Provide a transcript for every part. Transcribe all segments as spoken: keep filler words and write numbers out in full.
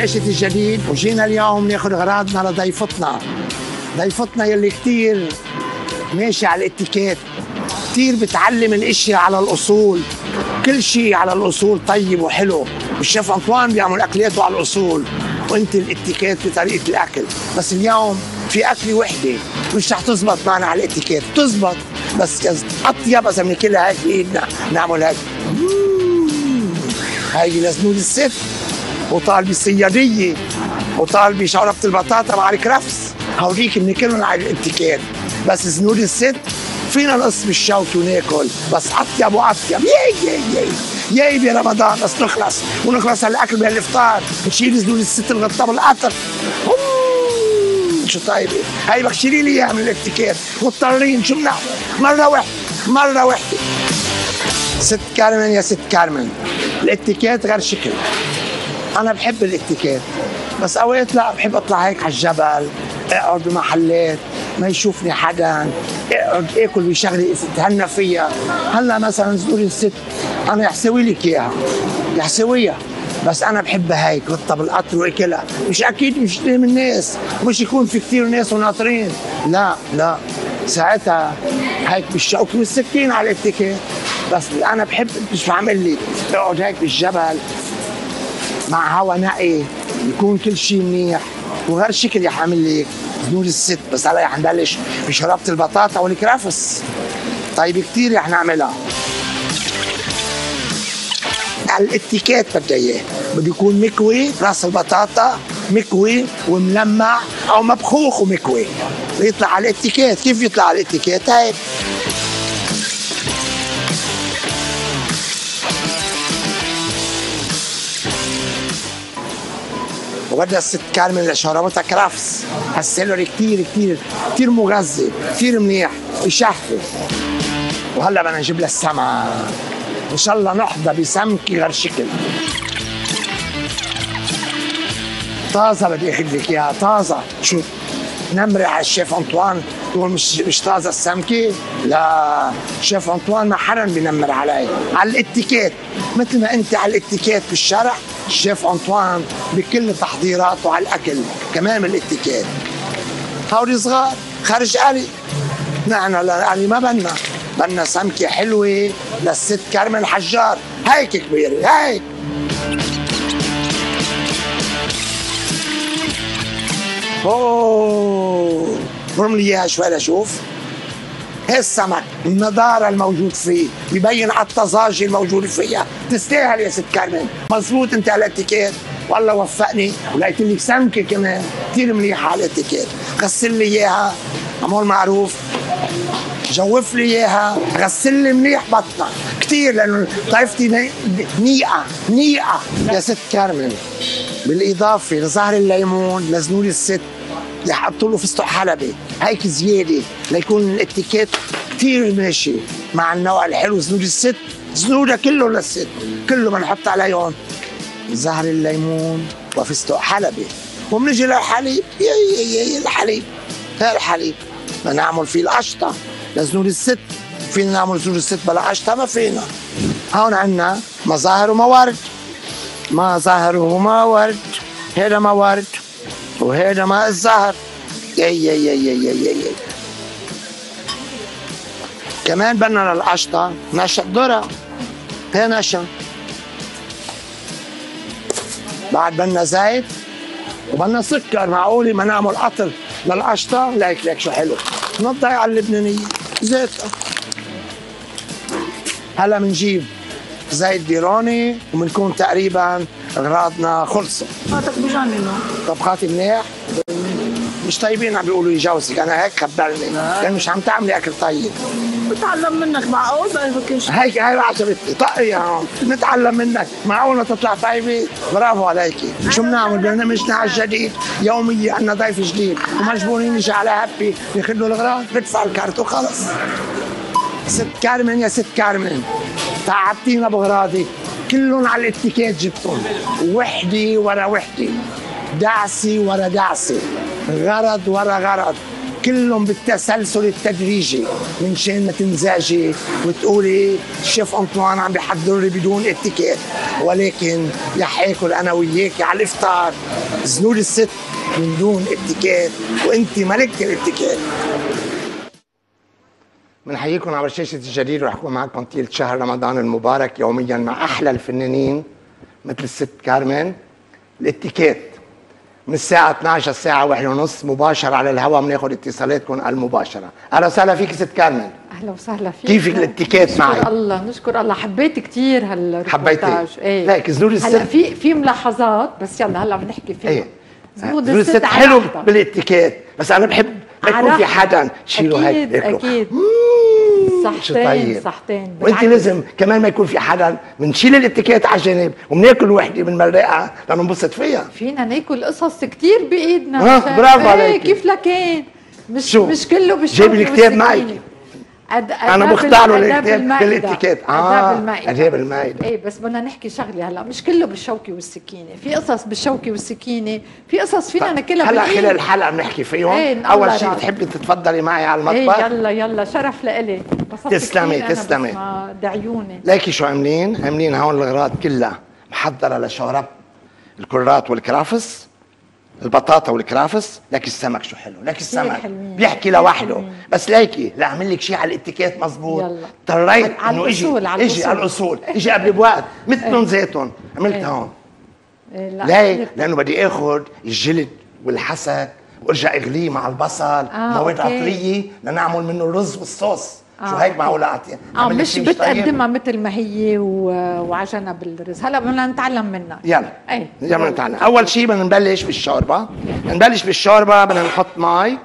شاشة الجديد، وجينا اليوم ناخذ اغراضنا لضيفتنا. ضيفتنا يلي كتير ماشي على الاتيكيت، كتير بتعلم الاشياء على الاصول، كل شيء على الاصول طيب وحلو. والشيف انطوان بيعمل اكلاته على الاصول، وانت الاتيكيت بطريقه الاكل. بس اليوم في اكله وحده مش رح تزبط معنا على الاتيكيت، بتزبط بس اطيب اذا بناكلها هيك بايدنا، نعمل هيك. هاي لزنود الست، وطالبه صياديه، وطالبه شوربه البطاطا مع الكرفس، هوديك بناكلهم على الاتيكيت. بس زنود الست فينا نقص بالشوك وناكل، بس اطيب واطيب. ياي ياي ياي ياي برمضان بس نخلص ونخلص هالاكل بالافطار، نشيل زنود الست الغطاء بالقطر. شو طيبه هاي، بدك تشيلي لي اياها من الاتيكيت، مضطرين شو بنعمل؟ مره واحده مره واحده. ست كارمن يا ست كارمن، الاتيكيت غير شكل. انا بحب الاتيكيت بس اوقات لا، بحب اطلع هيك على الجبل، اقعد بمحلات ما يشوفني حدا، اقعد اكل بشغله اتهنى فيها. هلا مثلا زنود الست انا يحسوي لك اياها، يحسويها، بس انا بحبها هيك غطى بالقطر واكلها. مش اكيد مش من الناس، مش يكون في كثير ناس وناطرين، لا لا، ساعتها هيك بالشوك والسكين على الاتيكيت. بس انا بحب، مش بعمل لي اقعد هيك بالجبل مع هوا نقي، يكون كل شيء منيح وغير شكل. رح اعمل لك زنود الست، بس هلا رح نبلش بشوربه البطاطا والكرفس. طيب كثير رح نعملها على الاتيكيت. بدها اياه بده يكون مكوي، راس البطاطا مكوي وملمع او مبخوخ ومكوي، يطلع على الاتيكيت. كيف يطلع على الاتيكيت؟ هيك. وبدها الست كارمن لشوربتها كرفس، هالسيلوري كثير كثير كثير مغذي، كثير منيح، بشهي. وهلا بدنا نجيب لها السمك، ان شاء الله نحظى بسمكه غير شكل. طازه بدي اخذ لك اياها، طازه. شو نمري على الشيف انطوان تقول مش مش طازه السمكه؟ لا، الشيف انطوان ما حدا بينمر علي. على الاتيكيت، مثل ما انت على الاتيكيت بالشرح، الشيف انطوان بكل تحضيراته على الاكل كمان من الاتيكيت. هودي صغار خرج قلي، نحن قلي ما بدنا، بدنا سمكه حلوه للست كارمن حجار، هيك كبيره هيك. اوه برم لي اياها شوي لاشوف. هي السمك النضاره الموجود فيه ببين على الطزاجه الموجوده فيها، تستاهل يا ست كارمن. مزبوط انت على الاتيكيت، والله وفقني ولقيت لك سمكه كمان كثير منيحه على الاتيكيت. غسل لي اياها، عمول معروف، جوف لي اياها، غسل لي منيح بطنها كثير، لانه ضيفتي نيقه نيقه يا ست كارمن. بالاضافه لزهر الليمون لزنود الست اللي حطوا له فستق حلبي هيك زياده ليكون الاتيكيت كثير ماشي مع النوع الحلو. زنود الست زنودها كله للست، كله بنحط عليهم زهر الليمون وفستق حلبي. وبنجي للحليب، يا يا يا الحليب، هذا الحليب بدنا نعمل فيه القشطه لزنود الست. فينا نعمل زنود الست بلا قشطه؟ ما فينا. هون عندنا مظاهر وموارد، مظاهر وموارد، هذا موارد وهذا ماء الزهر. ياي ياي ياي ياي ياي ياي. كمان بدنا للقشطه نشا ذره، هي نشا. بعد بدنا زيت وبدنا سكر. معقوله ما نعمل قطر للقشطه؟ ليك ليك شو حلو، نضيع على اللبنانيه زيت. هلا بنجيب زيت بيروني وبنكون تقريبا اغراضنا خلصوا. طبخاتك بجننوا. طبخاتي منيح؟ مش طيبين عم بيقولوا لي جوزك، انا هيك خبرني، لانه مش عم تعملي اكل طيب. بتعلم منك، معقول بقى هيك هاي عجبتني. طقي يا عم، نتعلم منك، معقول ما تطلع طيبه؟ برافو عليكي. شو بنعمل؟ برنامجنا على الجديد يوميا عندنا ضيف جديد ومجبورين نجي على هابي ناخذ له الاغراض، ندفع الكارت وخلص. ست كارمن يا ست كارمن، تعبتينا باغراضك، كلهم على الاتيكيت جبتهم، وحده ورا وحده، دعسه ورا دعسه، غرض ورا غرض. كلهم بالتسلسل التدريجي من شان ما تنزعجي وتقولي الشيف انطوان عم بيحضر لي بدون اتيكيت، ولكن رح اكل انا وياكي على الافطار زنور الست من دون اتيكيت، وانت ملكه الاتيكيت. بنحييكم على شاشة الجديد، ورح اكون معكم طيلة شهر رمضان المبارك يوميا مع احلى الفنانين مثل الست كارمن. الاتيكيت من الساعة اثنعش للساعة واحدة ونص مباشرة على الهواء، بناخذ اتصالاتكم المباشرة. أهلا وسهلا فيك ست كارمن. أهلا وسهلا فيك. كيفك الاتيكيت معي؟ نشكر الله نشكر الله، حبيت كثير هالريبورتاج. ايه ليك زنور الست هلا في في ملاحظات بس يلا هلا بنحكي فيها. ايه زنور زنور الست حلو بالاتيكيت، بس أنا بحب ما يكون في حدا تشيله هيك. أكيد أكيد صحتين طيب. صحتين. وانت لازم كمان ما يكون في حدا، بنشيل الاتيكيت على جنب وبناكل وحده بنمرقها لننبسط فيها. فينا ناكل قصص كثير بايدنا. اه برافو عليك. كيف لكان مش شو؟ مش كله بالشوكة جيب الكتاب معك. أد... انا بختار له الكتاب بالاتيكيت. اه اداب المائده اداب المائده. ايه بس بدنا نحكي شغله هلا، مش كله بالشوكه والسكينه، في قصص بالشوكه والسكينه، في قصص فينا ناكلها هلا بالايد. خلال الحلقه بنحكي فيهم. ايه اول شيء بتحبي تتفضلي معي على المطبخ؟ ايه يلا يلا شرف لإلي. تسلمي تسلمي. دعيوني. ليكي شو عاملين؟ عاملين هون الاغراض كلها محضره لشورب الكرات والكرافس، البطاطا والكرافس. لك السمك شو حلو، لك السمك بيحكي لوحده. بس ليكي لا اعمل لك شيء على الاتيكيت مزبوط. اضطريت انه اجي اجي على الاصول، اجي قبل بوقت مثلهم زيتهم عملت ايه. هون ايه لا ليه؟ لانه بدي اخذ الجلد والحسك وارجع اغليه مع البصل آه مواد عطريه لنعمل منه الرز والصوص. آه شو هيك معقول اعطي؟ اه مش بتقدمها مثل ما هي وعجنها بالرز. هلا بدنا نتعلم منها. يلا ايه يلا نتعلم. اول شيء بدنا نبلش بالشوربه. نبلش بالشوربه بدنا نحط مي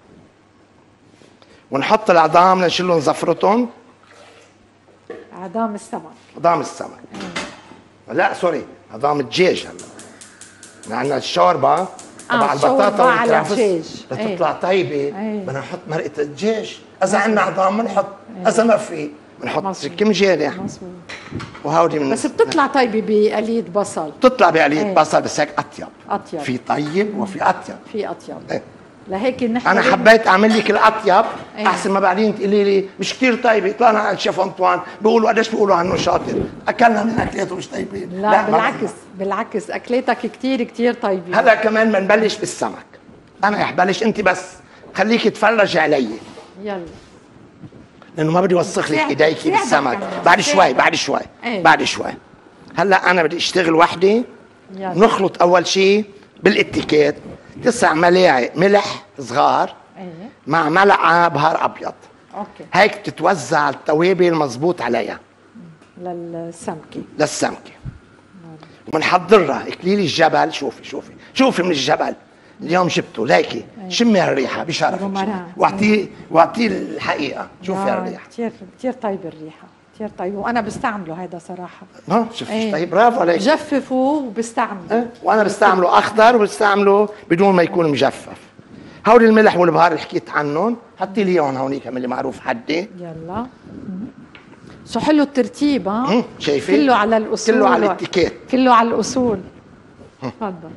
ونحط العظام لنشيلهم زفرتهم. عظام السمك. عظام السمك. ايه. لا سوري عظام الدجاج. هلا عندنا الشوربه تبع آه البطاطا والكرافس لتطلع ايه. طيبه ايه. بدنا نحط مرقه الدجاج. اذا عندنا عظام بنحط، ايه. اذا ما في بنحط كم جارح. وهودي من بس بتطلع طيبه بقليه بصل. بتطلع بقليه ايه. بصل بس هيك اطيب. اطيب في طيب وفي اطيب. في اطيب ايه. لهيك نحن انا حبيت اعمل لك الاطيب ايه. احسن ما بعدين تقولي لي مش كثير طيبه. طلعنا على الشيف انطوان بيقولوا قديش بيقولوا عنه شاطر، اكلنا من اكلاته مش طيبين. لا, لا بالعكس بالعكس اكلاتك كثير كثير طيبه. هلا كمان بنبلش بالسمك. انا رح بلش انت بس خليك تفرجي علي. يلا لانه ما بدي اوسخ لك ايديكي بالسمك. بعد شوي بعد شوي ايه. بعد شوي. هلا انا بدي اشتغل وحده. نخلط اول شيء بالاتيكيت تسع ملاعق ملح صغار ايه. مع ملعقه بهار ابيض. اوكي هيك تتوزع التوابل مزبوط عليها للسمكه للسمكه وبنحضرها اكليل الجبل. شوفي شوفي شوفي من الجبل اليوم جبته ليكي ايه. شمي الريحه بشرف واعطيه واعطيه الحقيقه. شوفي الريحه كثير كثير طيبه الريحه كثير طيب، وانا بستعمله هذا صراحه. اه شفتي ايه. طيب برافو عليك. بجففه وبستعمله ايه. وانا بستعمله اخضر وبستعمله بدون ما يكون مجفف. هول الملح والبهار اللي حكيت عنهم حطي لي اياهم هونيك اللي معروف حدي. يلا شو حلو الترتيب. ها شايفين كله على الاصول، كله على الاتيكيت، كله على الاصول. تفضل.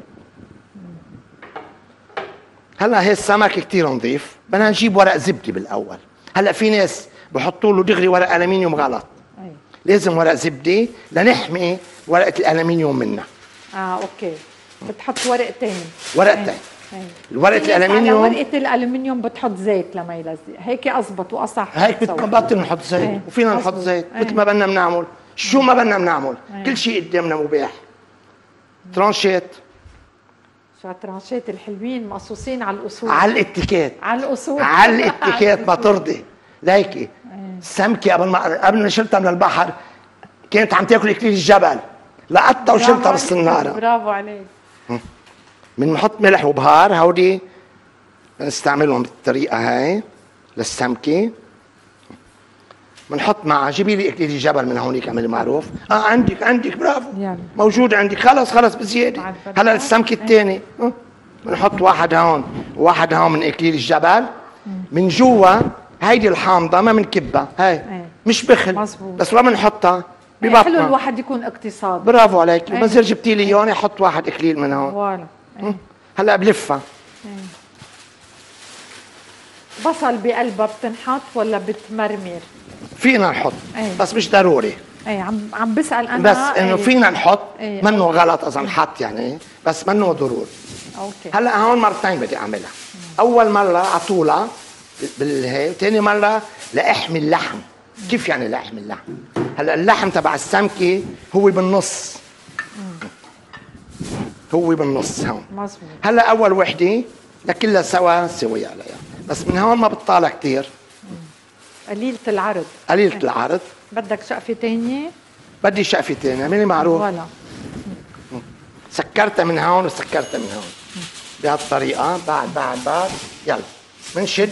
هلا هي السمك كثير نظيف. بدنا نجيب ورق زبده بالاول. هلا في ناس بحطوا له دغري ورق الومنيوم غلط. أي. لازم ورق زبده لنحمي ورقه الالومنيوم منها. اه اوكي بتحط ورق ثاني. ورق ثاني. الورقه الالومنيوم على ورقه الالومنيوم بتحط زيت لما يلزق. هيك اضبط واصح. هيك بنبطل نحط زيت. أي. وفينا نحط زيت مثل ما بدنا بنعمل. شو ما بدنا بنعمل. كل شيء قدامنا مباح. ترانشيت. شو الترانشيت الحلوين مقصوصين على الاصول، على الاتيكيت، على الاصول، على الاتيكيت ما ترضي. ليكي السمكه قبل ما قبل ما شلتها من البحر كانت عم تاكل اكليل الجبل، لقطتها وشلتها بالصناره. برافو عليك. بنحط ملح وبهار. هودي بنستعملهم بالطريقه هاي للسمكه. بنحط معها جيبي لي اكليل الجبل من هونيك عملي معروف. اه عندك عندك برافو يعني. موجود عندك. خلص خلص بزياده. هلا السمك الثاني آه. بنحط واحد هون وواحد هون من اكليل الجبل. من جوا هيدي الحامضه ما بنكبها. هاي ايه. مش بخل مزبوط. بس ما بنحطها ببطنها. حلو الواحد يكون اقتصادي. برافو عليك. ايه. بصير جبتي لي اياه احط واحد اكليل من هون. فوالا. ايه. هلا بلفها. ايه. بصل بقلبها بتنحط ولا بتمرمر؟ فينا نحط ايه. بس مش ضروري. ايه عم عم بسال انا بس انه ايه. فينا نحط ايه. منه غلط اذا نحط يعني، بس منه ضروري. اوكي. هلا هون مرتين بدي اعملها. اول مره عطولها بالهي، ثاني مره لاحمي اللحم. كيف يعني لاحمي اللحم؟ هلا اللحم تبع السمكه هو بالنص، هو بالنص هون. مظبوط. هلا اول وحده لكلها سوا سوي عليها، بس من هون ما بتطالع كثير، قليله العرض. قليله ايه. العرض. بدك شقفه ثانيه؟ بدي شقفه ثانيه، اعملي معروف. ولا سكرتها من هون وسكرتها من هون بهالطريقه. بعد بعد بعد يلا بنشد.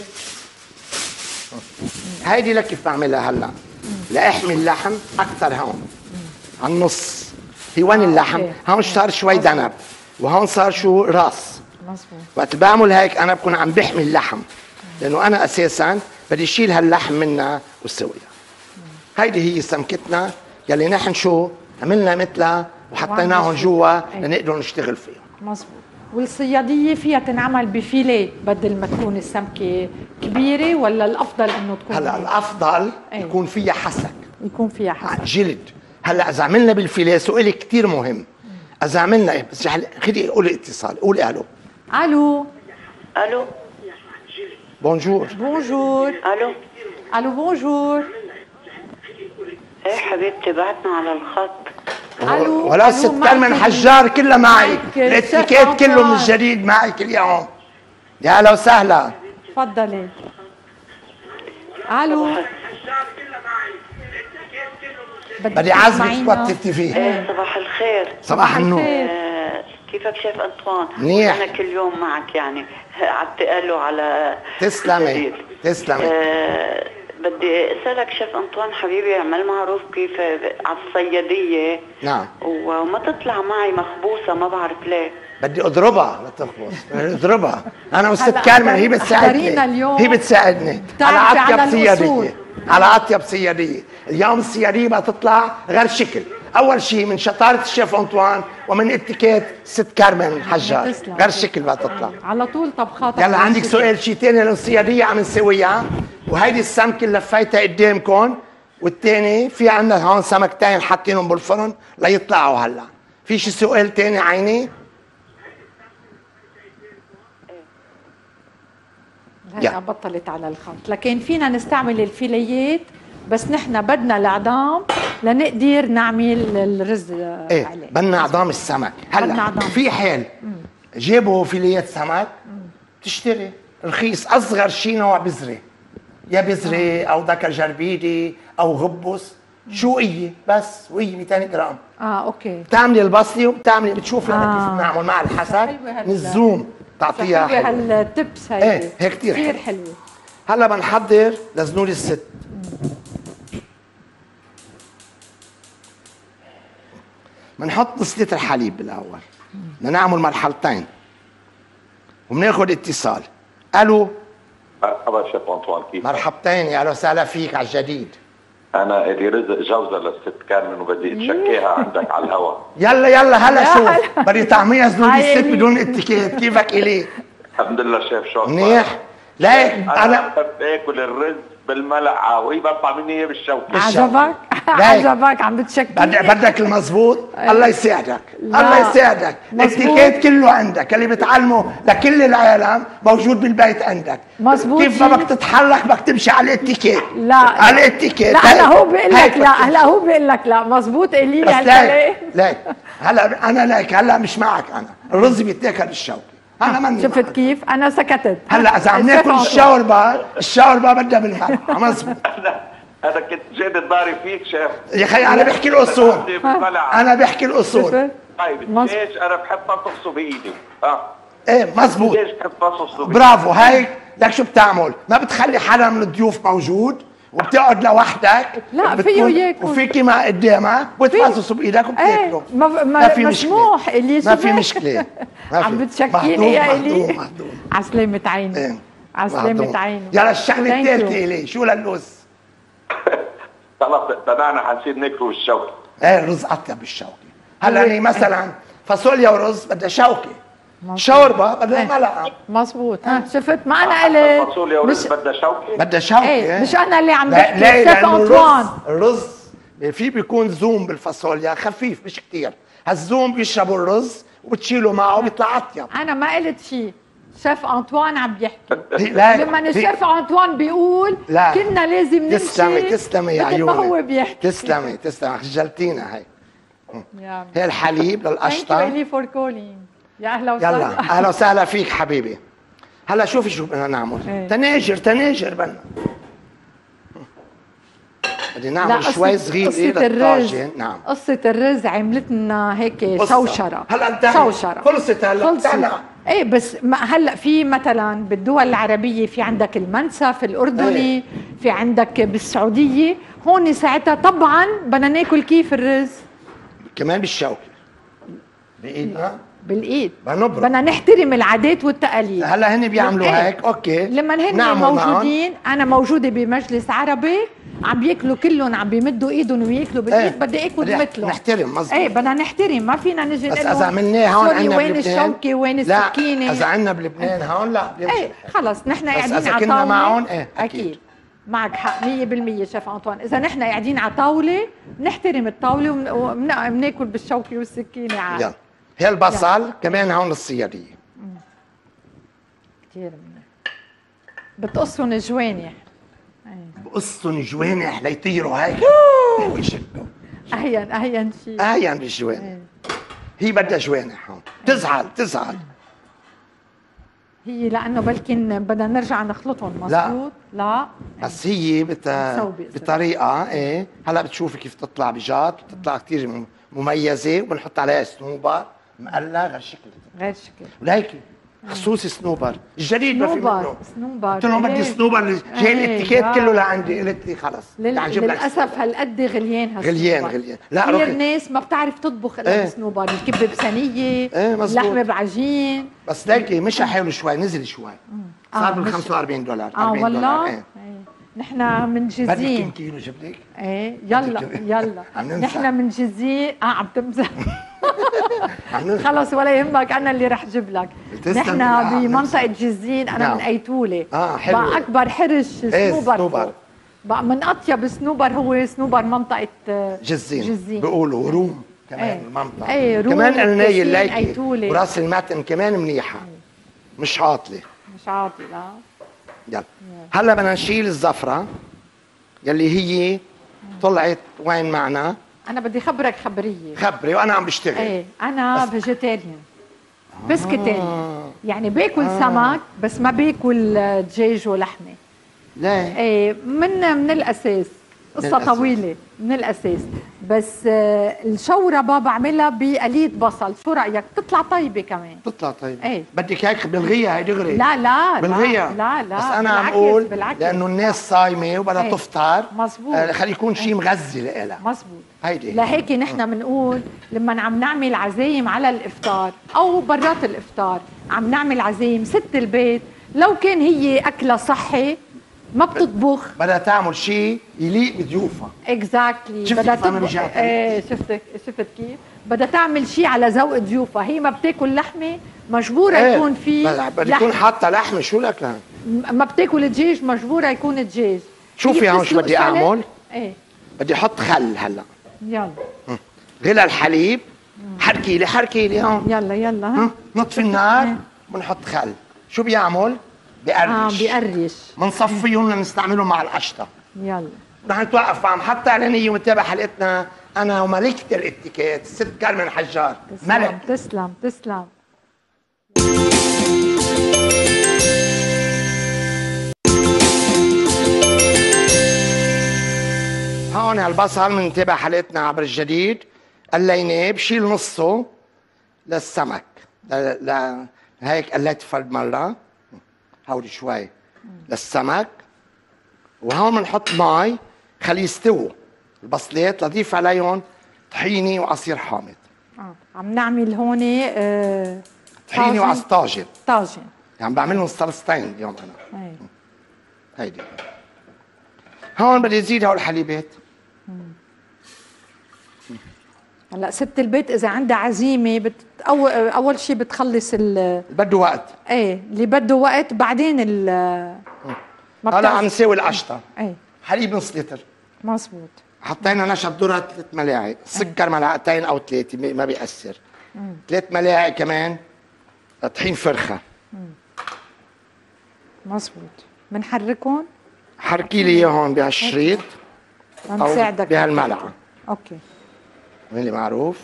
هيدي لك كيف بعملها هلا لاحمي اللحم اكثر. هون على النص هي وين اللحم؟ هون صار شوي ذنب وهون صار شو راس. مظبوط. وقت بعمل هيك انا بكون عم بحمي اللحم، لانه انا اساسا بدي اشيل هاللحم منها وسويها. هيدي هي سمكتنا يلي نحن شو عملنا مثلها وحطيناهم جوا لنقدر نشتغل فيهم. مظبوط. والصياديه فيها تنعمل بفيليه بدل ما تكون السمكه كبيره، ولا الافضل انه تكون هلا الافضل ايه. يكون فيها حسك، يكون فيها حسك جلد. هلا اذا عملنا بالفيليه سؤالي كثير مهم، اذا عملنا ايه بس خلي قولي اتصال، قولي الو. الو. الو. بونجور. بونجور. الو. الو بونجور. ايه حبيبتي بعتنا على الخط. الو. ولا ست كرمن حجار كلها معي، الاتيكيت كله من جديد معي كل يوم. يا اهلا وسهلا. تفضلي. الو. بدي اعزمك توطي التلفزيون. ايه صباح الخير. صباح النور. آه كيفك شيف انطوان؟ منيح. انا كل يوم معك يعني على التقال وعلى تسلمي تسلمي. آه بدي اسالك شيف انطوان حبيبي، اعمل معروف كيف على الصياديه. نعم. وما تطلع معي مخبوصه، ما بعرف ليه. بدي اضربها لا تخبص، بدي اضربها انا والست كارمن، هي بتساعدني هي بتساعدني على اطيب صياديه، على اطيب صياديه. اليوم الصياديه بدها تطلع غير شكل. اول شيء من شطاره الشيف انطوان ومن اتيكيت ست كارمن حجار، غير شكل بدها تطلع على طول طبخات. يلا عندك سؤال شيء ثاني للصياديه عم نسويها؟ وهيدي السمكه اللي لفيتها قدامكم، والثاني في عندنا هون سمكتين حاطينهم بالفرن ليطلعوا. هلا في شي سؤال ثاني عيني؟ هلا بطلت على الخط، لكن فينا نستعمل الفيليات، بس نحن بدنا العظام لنقدر نعمل الرز ايه عليه. بدنا عظام السمك. هلا في حال جابوا فيليات سمك تشتري رخيص، اصغر شيء نوع بزره، يا بزره او ذكر جربيدي او غبص، شو هي بس وهي مئتين جرام. اه اوكي. بتعملي البصلي وبتعملي بتشوفي انا آه. كيف بنعمل مع الحسد من الزوم تعطيها حلوه هالتبس هاي. ايه هي كثير كثير حلوه. حلوه. هلا بنحضر لزنول الست. بنحط نص لتر حليب بالاول، بدنا نعمل مرحلتين وبناخذ اتصال. الو. مرحبا شيف انطوان، كيف؟ مرحبتين، يا اهلا وسهلا فيك على الجديد. انا الي رزق جوزة للست كارمن وبدي اتشكيها عندك على الهواء. يلا يلا هلا شوف بدي طعميها زنول الست بدون اتيكيت. كيفك الي؟ الحمد لله شيف، شو منيح. ليك انا انا بحب اكل الرز بالملعقه وهي بطلع مني اياه بالشوكه. عجبك؟ عجبك؟ عم بتشكي؟ بدك المزبوط؟ الله يساعدك، الله يساعدك. الاتيكيت كله عندك، اللي بتعلمه لكل العالم موجود بالبيت عندك. مزبوط. كيف ما بدك تتحرك بدك تمشي على الاتيكيت. لا على الاتيكيت. لا هلا هو بيقول لك لا، هلا هو بيقول لك لا. مزبوط الي. بس ليك ليك هلا انا ليك هلا مش معك. انا الرز بيتاكل بالشوكه. انا ماني شفت معك. كيف؟ انا سكتت. هلا اذا عم ناكل الشاورما، الشاورما بدها بالملعقه. مزبوط. انا انا كنت جاي ضاري فيك شيف يا خي انا بحكي الاصول، انا بحكي الاصول. طيب ليش انا بحب اطفصه بايدي؟ اه ايه مزبوط. ليش بحب اطفصه بايدي؟ برافو. هيك لك شو بتعمل؟ ما بتخلي حدا من الضيوف موجود وبتقعد لوحدك. لا فيه ياكل وفي كيما قدامك وتفصصه بايدك وبتاكله. ايه ما, ما في مسموح الي. ما في مشكله. عم بتشكيني يا الي. مهضوم. على سلامة عيني. ايه. على سلامة عيني. يلا الشغله الثالثه الي شو للوز؟ خلص اقتنعنا حنصير ناكله بالشوكه. ايه الرز اطيب بالشوكه. هلا يعني مثلا فاصوليا ورز بدها شوكه، شوربه بدها ملعقه. مظبوط. ها شفت ما انا قلت الفاصوليا ورز بدها شوكه. بدها شوكه. ايه مش انا اللي عم لا لا شيف انطوان. الرز في بيكون زوم بالفاصوليا خفيف مش كتير، هالزوم بيشربوا الرز وبتشيله معه بيطلع اطيب. انا ما قلت شيء، شيف انطوان عم بيحكي. لا لما الشيف انطوان بيقول لا. كنا لازم نمشي. تسلمي تسلمي يا عيوني. ما هو بيحكي. تسلمي تسلمي خجلتينا هي. هي الحليب للقشطه. ثانك يو فور كولينج. يا اهلا وسهلا. يلا اهلا وسهلا فيك حبيبي. هلا شوفي شو بدنا نعمل. ايه. تناجر تناجر بدنا. بدنا نعمل شوي صغير للطاجن. نعم. قصة الرز عملت لنا هيك شوشرة. هلا انتهت. شوشرة. خلصت هلا. خلصت. ايه بس هلا في مثلا بالدول العربية في عندك المنسف الأردني، ايه. في عندك بالسعودية، هون ساعتها طبعا بدنا ناكل كيف الرز؟ كمان بالشوكة. بإيدنا؟ بالايد. بنبرد. بدنا نحترم العادات والتقاليد. هلا هن بيعملوا هيك اوكي. لما هن موجودين انا موجوده بمجلس عربي عم بياكلوا كلهم عم بيمدوا ايدهم وياكلوا بالايد. ايه. بدي اكل مثلهم. نحترم مظبوط. ايه بدنا نحترم، ما فينا نجي نقول بس اذا عملناه هون عندنا وين الشوكه وين السكينه. لا اذا عندنا بلبنان هون لا بيمشي. ايه خلص نحن قاعدين على طاوله. كنا معهم ايه اكيد, أكيد. معك حق مية بالمية شيف انطوان، اذا نحن قاعدين على طاوله نحترم الطاوله وبناكل بالشوكه والسكينه عادي. يلا هي البصل يعني. كمان هون الصياديه كثير منيح. بتقصهم جوانح. بقصهم جوانح ليطيروا هيك ويشدوا. اهين اهين شيء اهين بالجوانح. هي بدها جوانح هون. تزعل تزعل هي لانه بلكن بدنا نرجع نخلطهم. مظبوط. لا لا بس هي بتا... بطريقه ايه هلا بتشوفي كيف تطلع بجات بتطلع كثير مميزه وبنحط عليها صنوبر مقلى غير شكل غير شكل ولهيك خصوصي صنوبر الجديد ما في منه. صنوبر قلت لهم بدي صنوبر جاي الاتيكيت كله لعندي قلت لي خلص لل... للاسف هالقد غليان هالصنوبر غليان غليان لا كثير ناس ما بتعرف تطبخ الا بصنوبر. الكبه بصينيه ايه اللحمه بعجين بس ليكي مش حلو شوي نزل شوي صار بال خمسة وأربعين دولار اه والله ايه. نحن منجزين. بدك كم كيلو جبتك؟ ايه يلا يلا نحن منجزين. اه عم تمزح خلص ولا يهمك انا اللي رح جيب لك. نحن بمنطقة جزين انا. نعم. من ايتولة. اه حلو. بقى اكبر حرش سنوبر. ايه سنوبر بقى من اطيب سنوبر هو سنوبر منطقة جزين, جزين. بيقولوا روم كمان. ايه. المنطقة ايه روم كمان قرنية الليكي وراس المتن كمان منيحة. ايه. مش عاطلة مش عاطلة لا. يلا هلا بدنا نشيل الزفرة يلي هي طلعت وين معنا. أنا بدي خبرك خبرية. خبري وأنا عم بشتغل. إيه أنا فيجيتيريان بسكتيريان. آه. يعني باكل آه. سمك بس ما باكل دجاج ولحمة. ليه؟ إيه من من الأساس قصة طويلة من الأساس بس آه الشوربة بعملها بقلية بصل. شو رأيك؟ بتطلع طيبة كمان. بتطلع طيبة. ايه بدك هيك بلغيها هي دغري. لا لا بلغيها. لا لا بس أنا عم أقول لأنه الناس صايمة وبدها ايه. تفطر. مظبوط. آه خلي يكون شيء مغذي لها. مظبوط. هيدي لهيك نحن بنقول لما عم نعمل عزايم على الإفطار أو برات الإفطار عم نعمل عزايم ست البيت لو كان هي أكلة صحي ما بتطبخ بدها تعمل شيء يليق بضيوفها. اكزاكتلي بدها تطبخ. ايه شفتك شفت كيف؟ بدها تعمل شيء على ذوق ضيوفها. هي ما بتاكل لحمه مجبوره ايه. يكون في بدها يكون حاطه لحمه. شو لك ما بتاكل دجاج مجبوره يكون دجاج. شوفي هون شو بدي اعمل. ايه بدي احط خل هلا. يلا غلى الحليب. حركي لي حركي لي هون. يلا يلا ها نطفي النار بنحط خل. شو بيعمل؟ بيقرش. اه بيقرش. بنصفيهم لنستعملهم مع القشطه. يلا رح نتوقف عم حتى اعلانيه ونتابع حلقتنا انا وملكه الاتيكيت الست كارمن حجار. تسلم ملك. تسلم تسلم. هون هالبصل بنتابع حلقتنا عبر الجديد. قليناه بشيل نصه للسمك. ل... ل... هيك قليت فرد مره هودي شوي للسمك. وهون بنحط مي خليه يستووا البصلات لضيف عليهم طحينه وعصير حامض. اه عم نعمل هون آه طحينه وعصير طاجن. طاجن يعني بعمل لهم صلصتين اليوم انا. ايه هيدي هون بدي ازيد هول الحليبات. هلا ست البيت اذا عندها عزيمه بت... أول, اول شيء بتخلص ال بده وقت. ايه اللي بده وقت، بعدين ال ما هلا عم نساوي القشطه. ايه حليب نص لتر. مزبوط. حطينا نشا ذره ثلاث ملاعق، سكر ملعقتين او ثلاثه ما بيأثر. ثلاث ملاعق كمان طحين فرخه. مزبوط. بنحركهم. حركي لي اياهم بهالشريط او بنساعدك بهالملعقه. اوكي. من اللي معروف.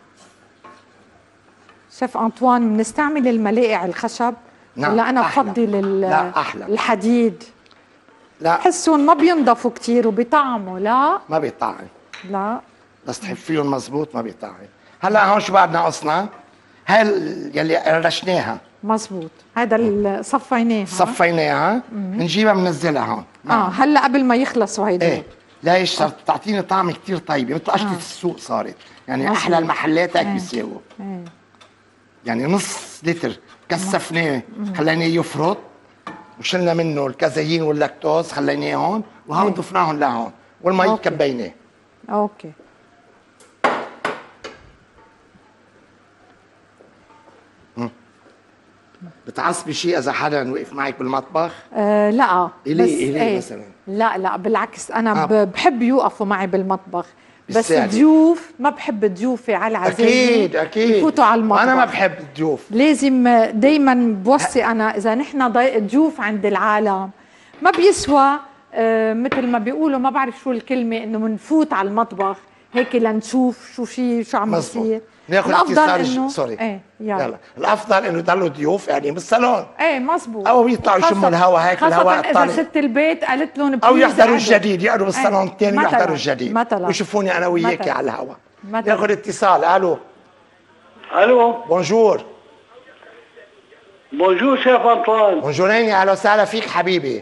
شيف انطوان، بنستعمل الملاقع الخشب؟ نعم. ولا انا أحلى. بفضل لا احلى الحديد؟ لا بحسهم ما بينضفوا كثير وبيطعموا. لا ما بيطعم. لا بس تحب فيهم مزبوط ما بيطعم. هلا هون شو بعد ناقصنا؟ هاي يلي رشناها. مزبوط. هذا اللي صفيناها صفيناها بنجيبها بننزلها هون. اه هلا قبل ما يخلصوا هيدول. ايه ليش صارت تعطيني طعم كثير طيب، مثل قشطة آه. السوق صارت، يعني مزبوط. احلى المحلات هيك ايه. بيساووا. ايه. يعني نص لتر كثفناه خليناه يفرط، وشلنا منه الكازيين واللاكتوز خليناه هون، وهون ضفناهم لهون، والمي كبيناه. اوكي. بتعصبي شيء اذا حدا وقف معك بالمطبخ؟ آه لا. إلي بس إلي ايه. مثلا. لا لا بالعكس، انا آه. بحب يوقفوا معي بالمطبخ، بس بالساعدة. ضيوف ما بحب ضيوفي على العزايم اكيد اكيد يفوتوا على المطبخ. انا ما بحب الضيوف. لازم دايما بوصي انا اذا نحن ضيوف عند العالم ما بيسوى آه مثل ما بيقولوا، ما بعرف شو الكلمه، انه منفوت على المطبخ هيك لنشوف شو شي شو عم بيصير. ناخذ اتصال. سوري. ايه يلا. يلا الافضل انه يضلوا ضيوف يعني بالصالون. ايه مزبوط. او يطلعوا يشموا الهواء هيك، الهواء خاصة اذا ست البيت قالت لهم او يحضروا الجديد، يقعدوا بالصالون ايه. الثاني ويحضروا الجديد مثلا ويشوفوني انا وياكي على الهواء. مثلا ناخذ اتصال. الو. الو. بونجور. بونجور شيف انطوان. بونجوريني، اهلا وسهلا فيك حبيبي.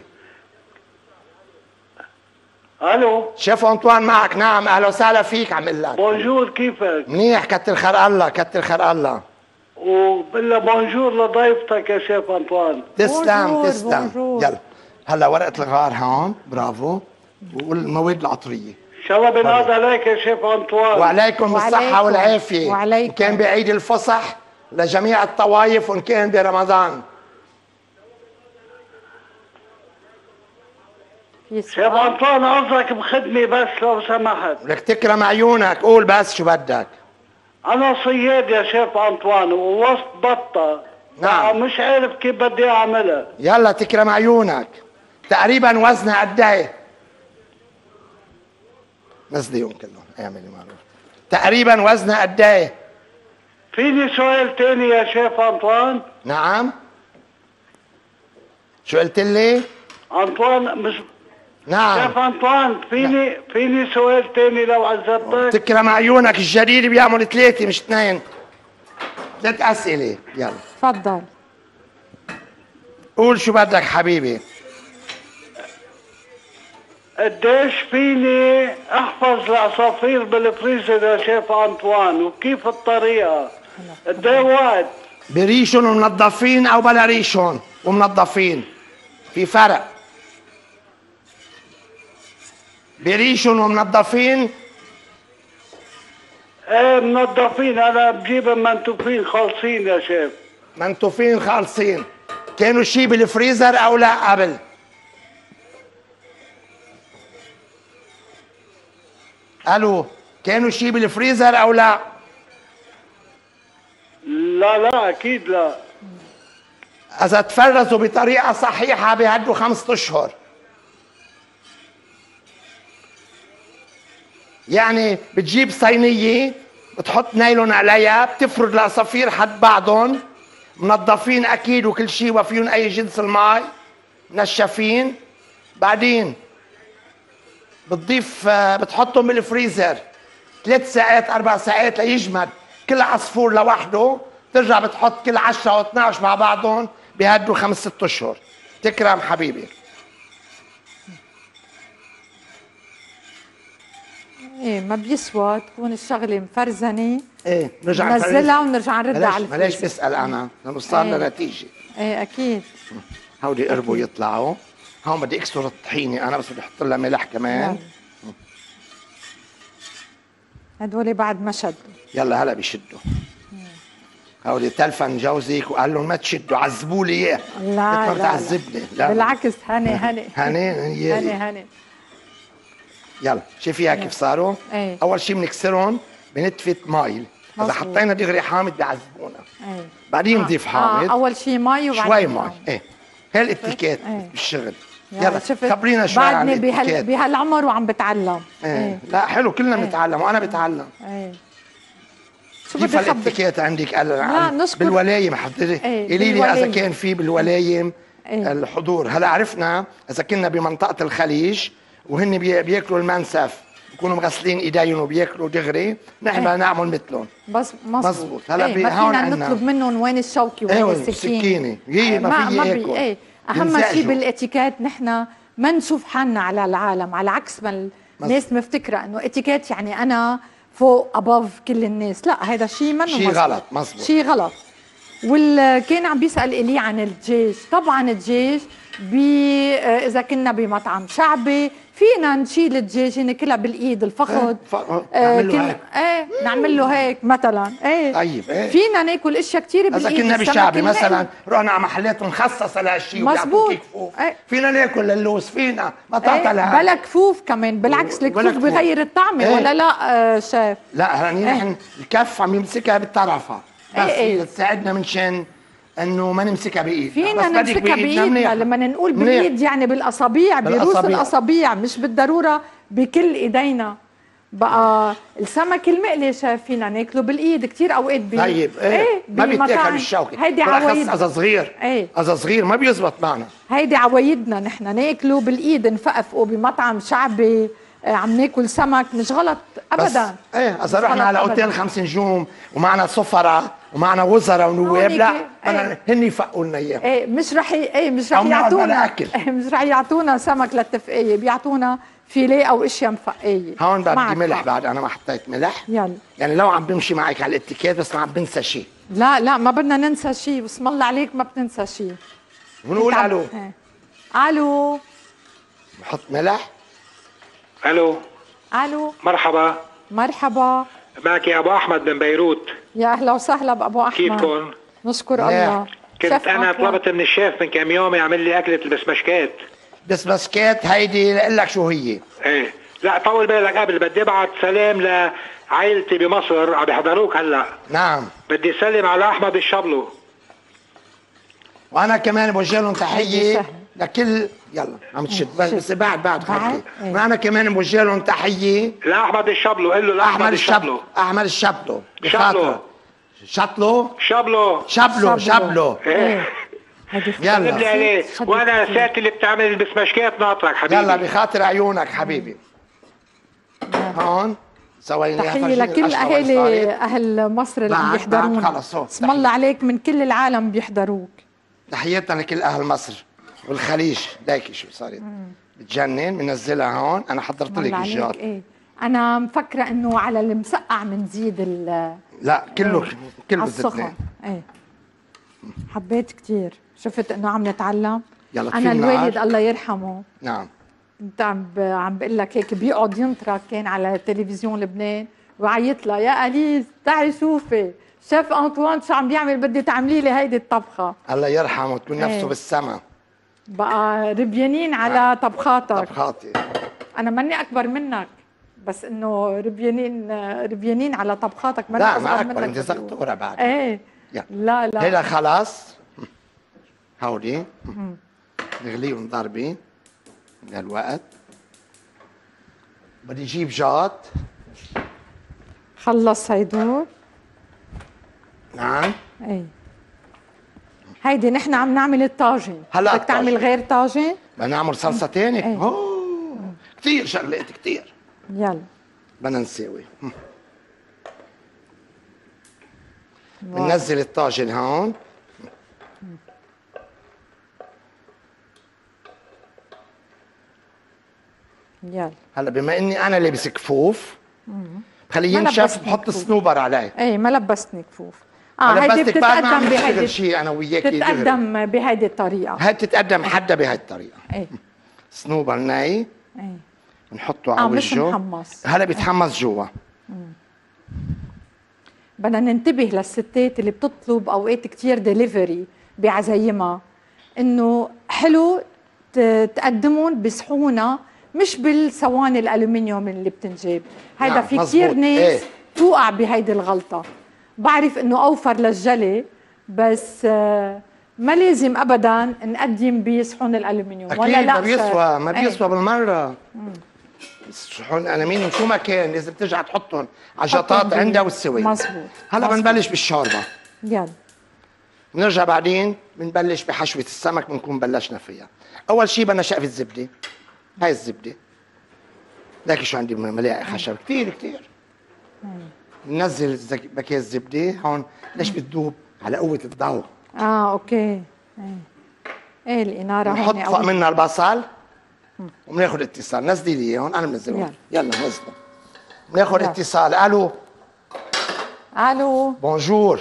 الو. شيف انطوان معك. نعم اهلا وسهلا فيك. عم اقول لك بونجور، كيفك؟ منيح كتر خير الله، كتر خير الله. وبالله بونجور لضيفتك يا شيف انطوان. تسلم بونجور تسلم. بونجور. يلا هلا ورقة الغار هون، برافو، والمواد العطرية. ان شاء الله بنعاد عليك يا شيف انطوان. وعليكم بالصحة والعافية. وعليكم. إن كان بعيد الفصح لجميع الطوائف، وإن كان برمضان. شيف انطوان قصدك بخدمة بس لو سمحت. لك تكرم عيونك، قول بس شو بدك. انا صياد يا شيف انطوان ووسط بطة. نعم. مش عارف كيف بدي اعملها. يلا تكرم عيونك. تقريبا وزنها قد ايه؟ نزليهم كلهم، اعملي معروف. تقريبا وزنها قد ايه؟ فيني سؤال تاني يا شيف انطوان؟ نعم. شو قلت لي؟ انطوان مش نعم. شيف انطوان فيني نعم. فيني سؤال تاني لو عزتك؟ تكرم عيونك، الجديد بيعمل ثلاثة مش اثنين. ثلاث أسئلة. يلا تفضل. قول شو بدك حبيبي. قديش فيني احفظ العصافير بالفريزر يا شيف انطوان، وكيف الطريقة؟ قد ايه وقت؟ بريشهم ومنظفين او بلا ريشهم ومنظفين؟ في فرق. بريشهم ومنظفين؟ ايه منظفين، انا بجيبهم منتوفين خالصين يا شيف. منتوفين خالصين. كانوا شي بالفريزر او لا قبل؟ الو، كانوا شي بالفريزر او لا؟ لا لا اكيد لا. اذا تفرزوا بطريقه صحيحه بيعدوا خمسة اشهر. يعني بتجيب صينيه بتحط نايلون عليها، بتفرد العصافير حد بعضهم، منظفين اكيد وكل شيء وفيهم اي جنس الماء، منشفين. بعدين بتضيف بتحطهم بالفريزر ثلاث ساعات اربع ساعات ليجمد كل عصفور لوحده، ترجع بتحط كل عشرة او اثنعش مع بعضهم بيهدوا خمس ست اشهر. تكرم حبيبي. ايه ما بيسوى تكون الشغله مفرزنه. ايه نرجع ننزلها ونرجع نردها على الفريزر. بلاش بسال انا لنوصل ايه. لنتيجه. ايه اكيد. هودي قربوا يطلعوا. هون بدي اكسر الطحينه انا، بس بدي احط لها ملح كمان. هدول بعد ما شدوا. يلا هلا بيشدوا. هودي تلفن جوزك وقال لهم ما تشدوا عذبوا لي اياه. لا ما لا بتعذبني. لا بالعكس هني هني هني هني هني. يلا شوفيها كيف صاروا؟ ايه. اول شيء بنكسرهم بنتفه ماي، اذا حطينا دغري حامض بيعذبونا. ايه. بعدين آه. نضيف حامض. آه. اول شيء مي وبعدين شوي مي. ايه هي الاتيكيت ايه. بالشغل. يلا يلا خبرينا شوي عن بعدني بهال... الاتيكيت. بهالعمر وعم بتعلم. ايه. ايه. لا حلو كلنا ايه. بنتعلم وانا بتعلم. ايه. شو كيف بدي خبر؟ الاتيكيت عندك؟ قال لا نشكر بالولايم حضرتك. ايه. قولي لي اذا كان في بالولايم ايه. الحضور. هلا عرفنا اذا كنا بمنطقه الخليج وهن بي... بياكلوا المنسف بيكونوا مغسلين ايديهم وبياكلوا دغري، نحن ايه. نعمل مثلهم. بس مزبوط, مزبوط. هلا ايه. بي... ما هون فينا عنا نطلب منهم وين الشوكه وين ايه السكينه. السكينه هي ما, ما في ما ياكل. بي ايه. اهم شيء بالاتيكيت نحن ما نشوف حالنا على العالم، على عكس ما الناس مفتكره انه اتيكيت يعني انا فوق ابوف كل الناس. لا هذا شيء منه شيء غلط. مزبوط. شيء غلط. والكان عم بيسال الي عن الدجاج. طبعا الدجاج بي اذا كنا بمطعم شعبي فينا نشيل الدجاج هن كلها بالايد الفخذ. آه نعمل له هيك. ايه نعمل له هيك مثلا. ايه طيب ايه فينا ناكل اشياء كثير بالايد. اذا كنا بالشعبي مثلا رحنا على محلات مخصصه لهالشيء مزبوط. كفوف. ايه. فينا ناكل اللوز فينا ما تعطى ايه. بلا كفوف كمان بالعكس الكفوف بغير الطعمه. ايه. ولا لا آه شاف؟ لا هلا نحن ايه. الكف عم يمسكها بالطرفه بس ايه. ايه. تساعدنا منشان انه ما نمسكها بايدنا. فينا نمسكها بايدنا لما نقول بالايد يعني بالاصابيع برؤوس الاصابيع مش بالضروره بكل ايدينا. بقى السمك المقلي شايف فينا ناكله بالايد كثير اوقات بي طيب ايه, ايه ما بيتاكل بالشوكه. هيدي عوايد اذا صغير. ايه اذا صغير ما بيزبط معنا. هيدي عوايدنا نحن ناكله بالايد نفقفقه بمطعم شعبي. عم ناكل سمك مش غلط ابدا. ايه اذا رحنا على اوتيل خمس نجوم ومعنا سفراء ومعنا وزراء ونواب لا ايه. هن يفقوا لنا اياه. ايه مش رح ايه مش رح يعطونا ايه مش رح يعطونا سمك للتفقيه، بيعطونا فيليه او اشياء مفقيه. هون بدي ملح بعد. انا ما حطيت ملح. يلا يعني لو عم بمشي معك على الاتيكيت بس ما عم بنسى شيء. لا لا ما بدنا ننسى شيء. بسم الله عليك ما بتنسى شيء. بنقول الو. ايه. الو بحط ملح. الو الو مرحبا. مرحبا معك يا ابو احمد من بيروت. يا اهلا وسهلا بابو احمد. كيفكم؟ نشكر الله. كنت انا طلبت من الشيف من كم يوم يعمل لي اكله البسمشكات. بسمشكات هيدي لقول لك شو هي. ايه لا طول بالك قبل بدي ابعت سلام لعائلتي بمصر عم بيحضروك هلا. نعم بدي اسلم على احمد الشبلو. وانا كمان بوجه لهم تحيه لكل يلا عم تشد بس بعد بعد خلصي. وانا كمان بوجه لهم تحيه لاحمد الشبلو. قل له لاحمد الشبلو. احمد الشبلو شبلو شطلو شبلو شبلو شبلو. ايه يلا لي عليه. وانا ساتي اللي بتعمل البسمشكات ناطرك حبيبي. يلا بخاطر عيونك حبيبي. هون سوينا تحيه لكل اهالي اهل مصر اللي عم يحضرونا. اسم الله عليك من كل العالم بيحضروك. تحياتنا لكل اهل مصر والخليج. ليكي شو صارت بتجنن. منزلها هون. انا حضرت لك الجار. ايه انا مفكره انه على المسقع بنزيد ال لا كله ايه. كله السخن. ايه حبيت كثير. شفت انه عم نتعلم. يلا انا الوالد الله يرحمه. نعم انت عم عم بقول لك هيك بيقعد ينطرك كان على تلفزيون لبنان وعيط لها يا اليز تعي شوفي شيف انطوان شو عم بيعمل بدي تعملي لي هيدي الطبخه. الله يرحمه تكون نفسه ايه. بالسما بقى ربيانين على طبخاتك. طبخاتي انا ماني اكبر منك بس انه ربيانين ربيانين على طبخاتك. لا ما اكبر انت زقطوره بعد. ايه يعني. لا لا هيدا خلاص هودي نغليهم ضربين للوقت. بدي اجيب جاط. خلص هيدول. نعم ايه هيدي نحن عم نعمل الطاجن. هلا بدك تعمل غير طاجن؟ بدنا نعمل صلصه ثانيه. ايه. اوه كثير شغلات كثير. يلا بدنا نساوي. بننزل الطاجن هون. يلا هلا بما اني انا لابس كفوف خليه ينشف بحط الصنوبر عليه. ايه ما لبستني كفوف. اه هيدي بتتقدم بهيدي شيء انا وياكي بتتقدم بهيدي الطريقه. هي بتتقدم حدا بهي الطريقه. ايه صنوبر ناي. ايه بنحطه على آه وجهه. مش محمص. هلا بيتحمص جوا. بدنا ننتبه للستات اللي بتطلب اوقات كتير ديليفري بعزايمها، انه حلو تقدمهم بصحونه مش بالصواني الالومنيوم اللي بتنجاب. هيدا نعم، في كتير مزبوط. ناس ايه. توقع بهيدي الغلطه. بعرف انه اوفر للجلي، بس آه ما لازم ابدا نقدم بصحون الالومنيوم اكيد ولا لا ما بيسوى، ما ايه. بيسوى بالمره. صحون الالمنيوم شو ما كان لازم ترجع تحطهم على جطات حطهم عندها بال- والسوي. مزبوط. هلا مزبوط. بنبلش بالشوربه. يلا بنرجع بعدين بنبلش بحشوه السمك بنكون بلشنا فيها. اول شيء بدنا شقفه زبده. هاي الزبده لكن شو عندي ملاعق خشب كثير كثير. ننزل الزك- باكيت الزبده هون. ليش بتذوب؟ على قوه الضوء. اه اوكي. ايه, ايه الاناره هون بنحط فوق قوية. منها البصل وبناخذ اتصال. نزلي لي اياه هون انا بنزله. يلا. يلا نزله. بناخذ يلا. اتصال. الو. الو. بونجور.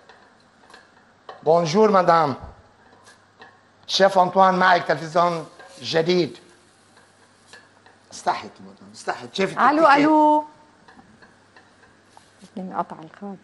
بونجور مدام. شيف انطوان معك تلفزيون جديد. استحت مدام استحت. شايفك الو الو. انقطع الخط.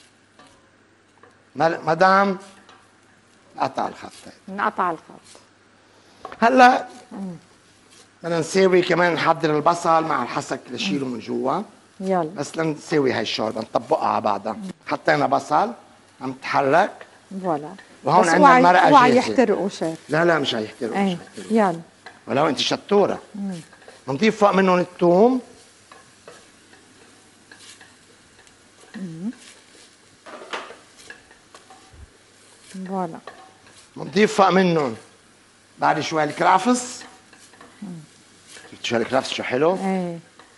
مل- مدام قطع الخط. انقطع الخط. هلا بدنا نساوي كمان نحضر البصل مع الحسك لشيله من جوا. يلا بس لنساوي هاي الشوربه نطبقها على بعضها. حطينا بصل عم تحرك. فوالا. وهون بس عندنا اوعي- المرقة اوعي جاهزة. يحترقوا شيف. لا لا مش هيحترقوا مش ايه هيحترقوا. يلا. ولو انت شطوره. بنضيف فوق منهم الثوم. فوالا. بنضيف فوق منهم بعد شوي الكرافس. شفت شو الكرافس شو حلو. ايه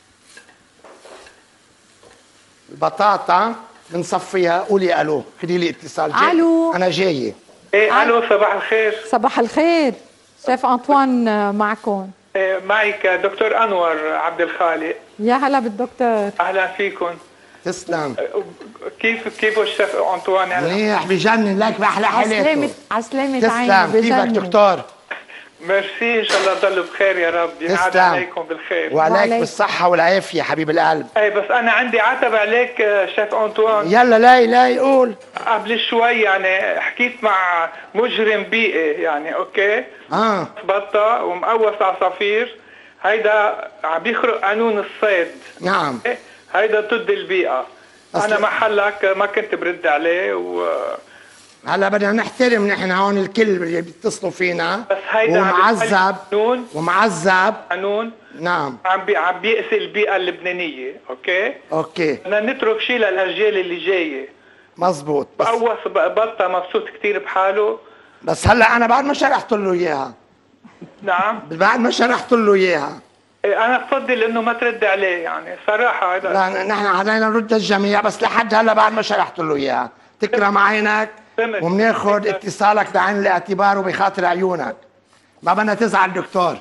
البطاطا بنصفيها. قولي الو. خدي لي اتصال. جاي. ألو. انا جايه. ايه الو صباح الخير. صباح الخير. شيف انطوان آه، معكم. إيه معك دكتور انور عبد الخالق. يا هلا بالدكتور. اهلا فيكم. تسلم. كيف كيف الشيف انطوان هلا؟ منيح بجنن لك باحلى عسلامة حالاته. عسلامة عيني تسلم. كيفك بجنن. دكتور؟ ميرسي ان شاء الله تضلوا بخير يا رب. ينعاد تسلم. عليكم بالخير. وعليك وعليك. بالصحه والعافيه حبيب القلب. ايه بس انا عندي عتب عليك آه، شيف انطوان. يلا لاي لاي قول. قبل شوي يعني حكيت مع مجرم بيئي يعني اوكي. اه بطة ومقوس عصافير. هيدا عم بيخرق قانون الصيد. نعم. إيه، هيدا ضد البيئة. أصل- انا محلك ما كنت برد عليه و هلا بدنا نحترم نحن هون الكل اللي بيتصلوا فينا. بس هيدا عم ومعذب بيخالف قانون ومعذب. قانون نعم. عم بي عم بيأذي البيئة اللبنانية اوكي. اوكي بدنا نترك شيء للاجيال اللي جايه. مزبوط. بس قوس بطة مبسوط كتير بحاله. بس هلا انا بعد ما شرحت له اياها. نعم. بعد ما شرحت له اياها. إيه، انا بفضل انه ما ترد عليه يعني صراحة هذا. لا نحن علينا نرد الجميع بس لحد هلا بعد ما شرحت له اياها. تكرم عينك فهمت. وبناخذ اتصالك بعين الاعتبار وبخاطر عيونك. ما بدنا تزعل دكتور.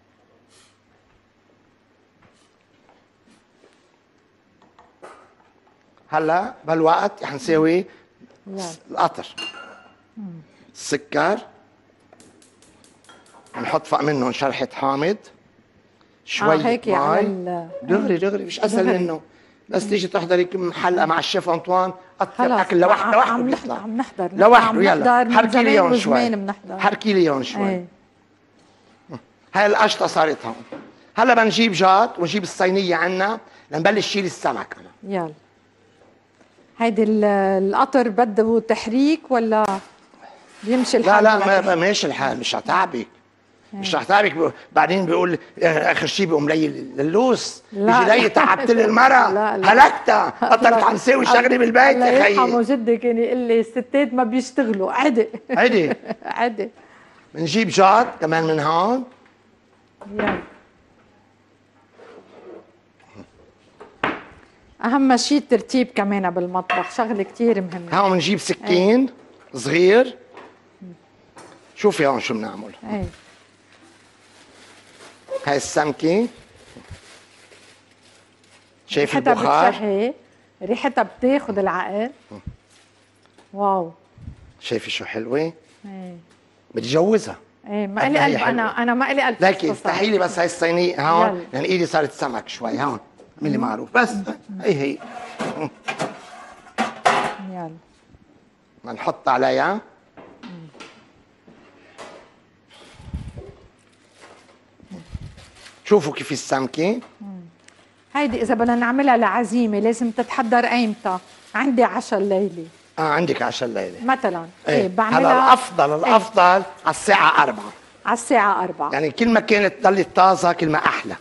هلا بالوقت رح نساوي يلا. القطر. السكر بنحط فوق منهم شرحة حامض. شوية اه هيك على مي. ال- دغري دغري مش اسهل دغري. منه. بس تيجي تحضري كم حلقه مع الشيف انطوان اطيب خلص اكل لوحده عم- لوحده عم نحضر بيطلع عم نحضر عم لوحده. يلا نحضر من حركي لي زمان اياهم شوي. وزمان بنحضر. حركي لي اياهم شوي. ايه هاي القشطه صارت هون. هلا بنجيب جات ونجيب الصينيه عنا لنبلش شيل السمك. انا يلا. هيدي ال- القطر بده تحريك ولا بيمشي لا الحال؟ لا بلا ما تحريك؟ ما- ماشي الحال مش هتعبك. مش رح تعبك. ب- بعدين بيقول آه، اخر شيء بيقوم لي اللوس. لا. يجي لي تعبت لي المرة. لا، لا. هلكتها. بطلت عم ساوي شغلي بالبيت الله يا يرحمه خيي. جدي كان يقول لي الستات ما بيشتغلوا عدي عدي. عدي. بنجيب جات كمان من هون. يلا. اهم شيء الترتيب كمان بالمطبخ، شغله كثير مهمه. هون بنجيب سكين صغير. شوفي هون شو بنعمل. ايه هاي السمكة شايف ريحتها البخار. بتشهي، ريحتها بتاخذ العقل. واو. شايفي شو حلوة. ايه بتجوزها. ايه ما قد لي ما هي قلب. حلوة. انا انا ما لي قلب. لكن اختصاص. افتحي لي بس هاي الصينية هون يلا. لان ايدي صارت سمك شوي هون. ملي معروف بس. هي هي يلا بنحط عليها شوفوا كيف السمكه. هيدي اذا بدنا نعملها لعزيمه لازم تتحضر ايمتى؟ عندي عشاء الليله اه عندك عشاء الليله مثلا. ايه, ايه بعملها. هلا الافضل الافضل ايه؟ على الساعه أربعة على الساعه أربعة، يعني كل ما كانت تضلت طازه كل ما احلى.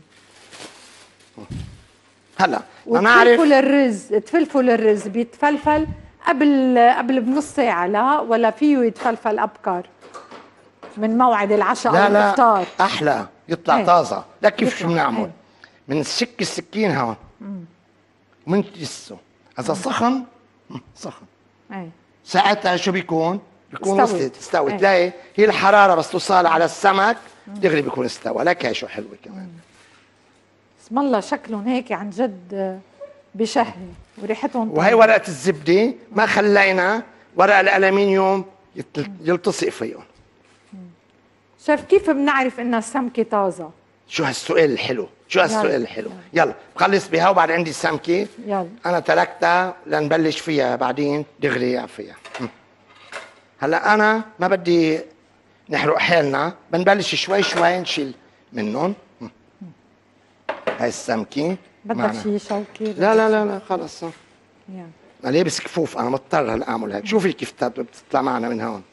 هلا نعرف وتفلفل الرز، تفلفل الرز بيتفلفل قبل قبل بنص ساعه لا ولا فيه يتفلفل ابكر من موعد العشاء لا او لا الافطار؟ احلى يطلع ايه. طازه. لك كيف شو يطلع. بنعمل؟ ايه. بنسك السكين هون ومنجسه، اذا سخن سخن ايه ساعتها شو بيكون؟ بيكون استوت. وصلت استوت. ايه. تلاقي هي الحراره بس توصل على السمك دغري بيكون استوى. لك هي شو حلوه كمان. بسم الله شكلهم هيك عن جد بشهي وريحتهم وهي طيبة. ورقه الزبده ما خلينا ورق الالمنيوم يتل- يلتصق فيهم. شايف كيف بنعرف انها السمكه طازه؟ شو هالسؤال الحلو، شو هالسؤال الحلو. يلا بخلص بها وبعد عندي السمكه. يلا انا تركتها لنبلش فيها بعدين دغري فيها. م. هلا انا ما بدي نحرق حالنا، بنبلش شوي شوي نشيل منهم. م. هاي السمكه بدك معنا. شيء شوكي؟ لا لا لا لا خلص. يلا انا لابس كفوف، انا مضطر هلا اعمل هيك. شوفي كيف تت- بتطلع معنا من هون.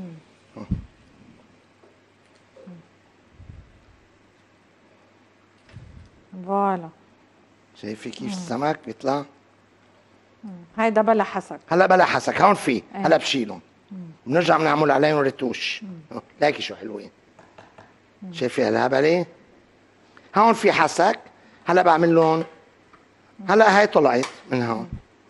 فوالا شايفي كيف السمك بيطلع؟ هيدا بلا حسك. هلا بلا حسك هون في، ايه. هلا بشيلهم بنرجع بنعمل عليهم ريتوش. ليكي شو حلوين. شايفي هالهبله؟ هون في حسك، هلا بعمل لهم. هلا هاي طلعت من هون.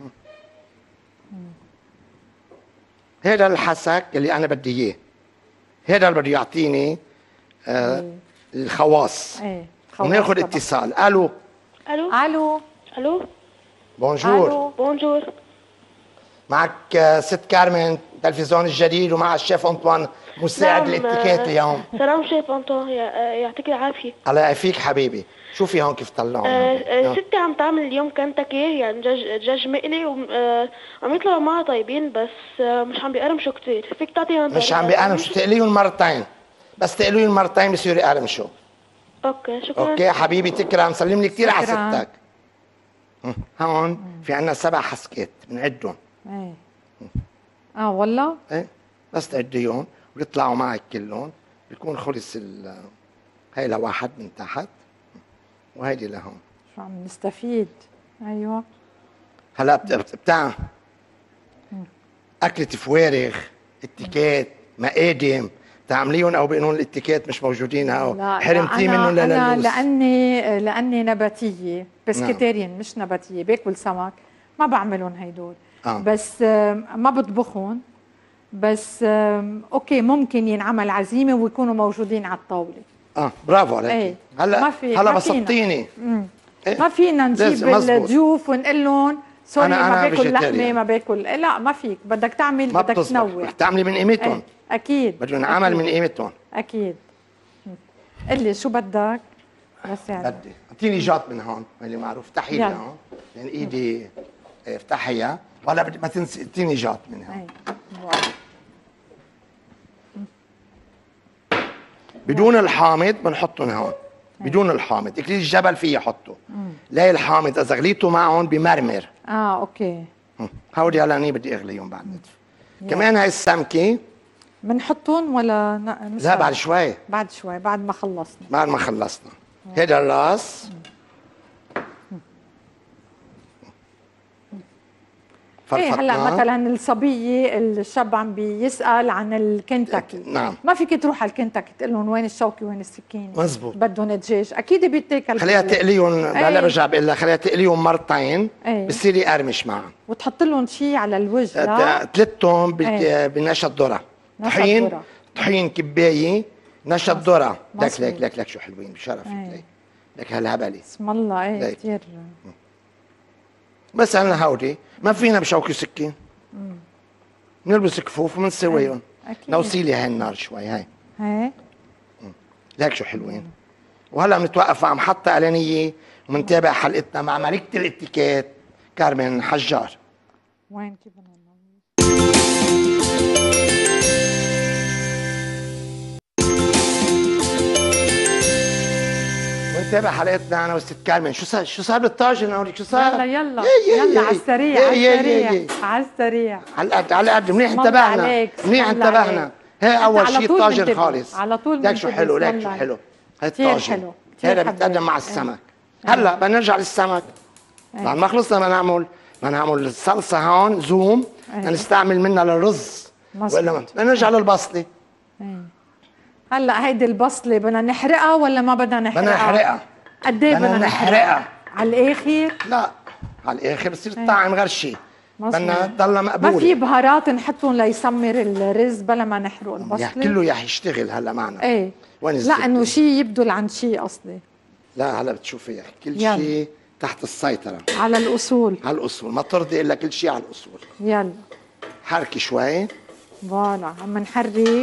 هذا الحسك اللي انا بدي اياه، هذا اللي بده يعطيني آه الخواص. ايه خلاص وناخذ طبعا. اتصال. الو الو الو الو بونجور. الو بونجور. معك آه، ست كارمن تلفزيون الجديد ومع الشيف انطوان مساعد نعم، الاتيكيت آه، اليوم. سلام شيف انطون، يا- آه، يعطيك العافيه. الله يعافيك حبيبي. شوفي هون كيف طلعوا. آه، آه، ستي عم تعمل اليوم كنتاكي يعني دجاج دجاج مقلي وعم يطلعوا معها طيبين بس آه، مش عم بيقرمشوا كثير. فيك تعطيهم مش طريقة؟ عم بيقرمشوا، تقليهم مرتين بس، تقليهم مرتين بصيروا يقرمشوا. اوكي شكرا. اوكي حبيبي تكرم، سلم لي كثير على شكراً. ستك. م. هون في عنا سبع حسكات بنعدهم. ايه اه والله ايه بس تعديهم ويطلعوا معك كلهم، بيكون خلص ال هي لواحد من تحت وهيدي لهون. شو عم نستفيد. ايوه هلا بت- بت- بتاع اكلة فوارغ، اتيكيت، مقادم تعمليهم او بيقولون الاتيكيت مش موجودين او لا حرمتي لا، منهم أنا, أنا للوس. لاني لاني نباتيه بسكتيريان مش نباتيه، باكل سمك ما بعملهم هيدول. آه. بس آم، ما بطبخهم. بس آم، اوكي ممكن ينعمل عزيمه ويكونوا موجودين على الطاوله. اه برافو عليك. ايه. هلا ما في- هلا ما فينا. بسطيني. إيه؟ ما فينا نجيب لازم، مزبوط. الضيوف ونقول لهم سوري أنا- ما أنا باكل لحمه vegetarian. ما باكل. إيه لا ما فيك، بدك تعمل ما بدك بتصبح، تنوع. رح تعملي من قيمتهم. ايه. اكيد بده ينعمل أكيد. من قيمتهم. اكيد. قل لي شو بدك بس يعني بدي اعطيني جات من هون اللي معروف. افتحي لي يلا. هون يعني ايدي. إيه، افتحيها ولا بدي ما تنسي اعطيني جات من هون. ايه. واو. بدون الحامض بنحطهم هون. بدون الحامض اكليل الجبل فيه يحطه. لا الحامض اذا غليته معهم بمرمر. اه اوكي. م. هودي هلا اني بدي اغليهم بعد نتف. كمان هاي السمكه بنحطهم ولا ن- لا بعد شوي بعد شوي بعد ما خلصنا. بعد ما خلصنا. هيدا الراس ايه هلا فرفتناه. مثلا الصبيه الشاب عم بيسال عن الكنتاكي. نعم. ما فيك تروح على الكنتاكي تقول لهم وين الشوكه وين السكينه. مزبوط. بدهم دجاج اكيد بيتاكل. خليها كله. تقليهم. هلا إيه. برجع بقول لك خليها تقليهم مرتين. إيه. بصير يقرمش معهم. وتحط لهم شيء على الوجه لا. ثلاثتهم إيه. بنشا ذره. نشا طحين الذرة. طحين كبايه نشا ذره. لك مظبوط. لك لك لك شو حلوين بشرفك. إيه. لك لك هالهبله. بسم الله ايه ليك. كثير. بس انا هودي ما فينا بشوكي سكين. بنلبس كفوف وبنسويهم. أكيد. نوصيلي هاي النار شوي هاي. ايه لك شو حلوين. وهلا بنتوقف مع محطة إعلانية ومنتابع حلقتنا مع ملكة الاتيكيت كارمن حجار. وين كيف بدنا ونتابع حلقتنا انا والست كارمن. شو صار شو صار بالطاجن اوريك شو صار؟ يلا يلا يي يي يلا على السريع على السريع على السريع على القد على القد. منيح انتبهنا منيح انتبهنا. هي اول شيء الطاجن خالص على طول. ليك شو حلو ليك شو حلو هي الطاجن هذا بيتقدم مع السمك. هلا بدنا نرجع للسمك بعد ما خلصنا. بدنا نعمل بدنا نعمل الصلصه هون زوم بدنا نستعمل منها للرز ولا بدنا نرجع للبصله. هلا هيدي البصله بدنا نحرقها ولا ما بدنا نحرقها؟ بدنا نحرقها. قد ايه بدنا نحرقها؟ على الاخر؟ لا على الاخر بصير الطعم غير شيء. بدنا تضلها مقبوله. ما في بهارات نحطهم ليسمر الرز بلا ما نحرق البصله؟ يعني كله رح يشتغل هلا معنا. ايه وين لا انه شيء يبدل عن شيء قصدي. لا هلا بتشوفي كل شيء تحت السيطره. على الاصول. على الاصول ما ترضي الا كل شيء على الاصول. يلا حركي شوي. فوالا عم نحرك.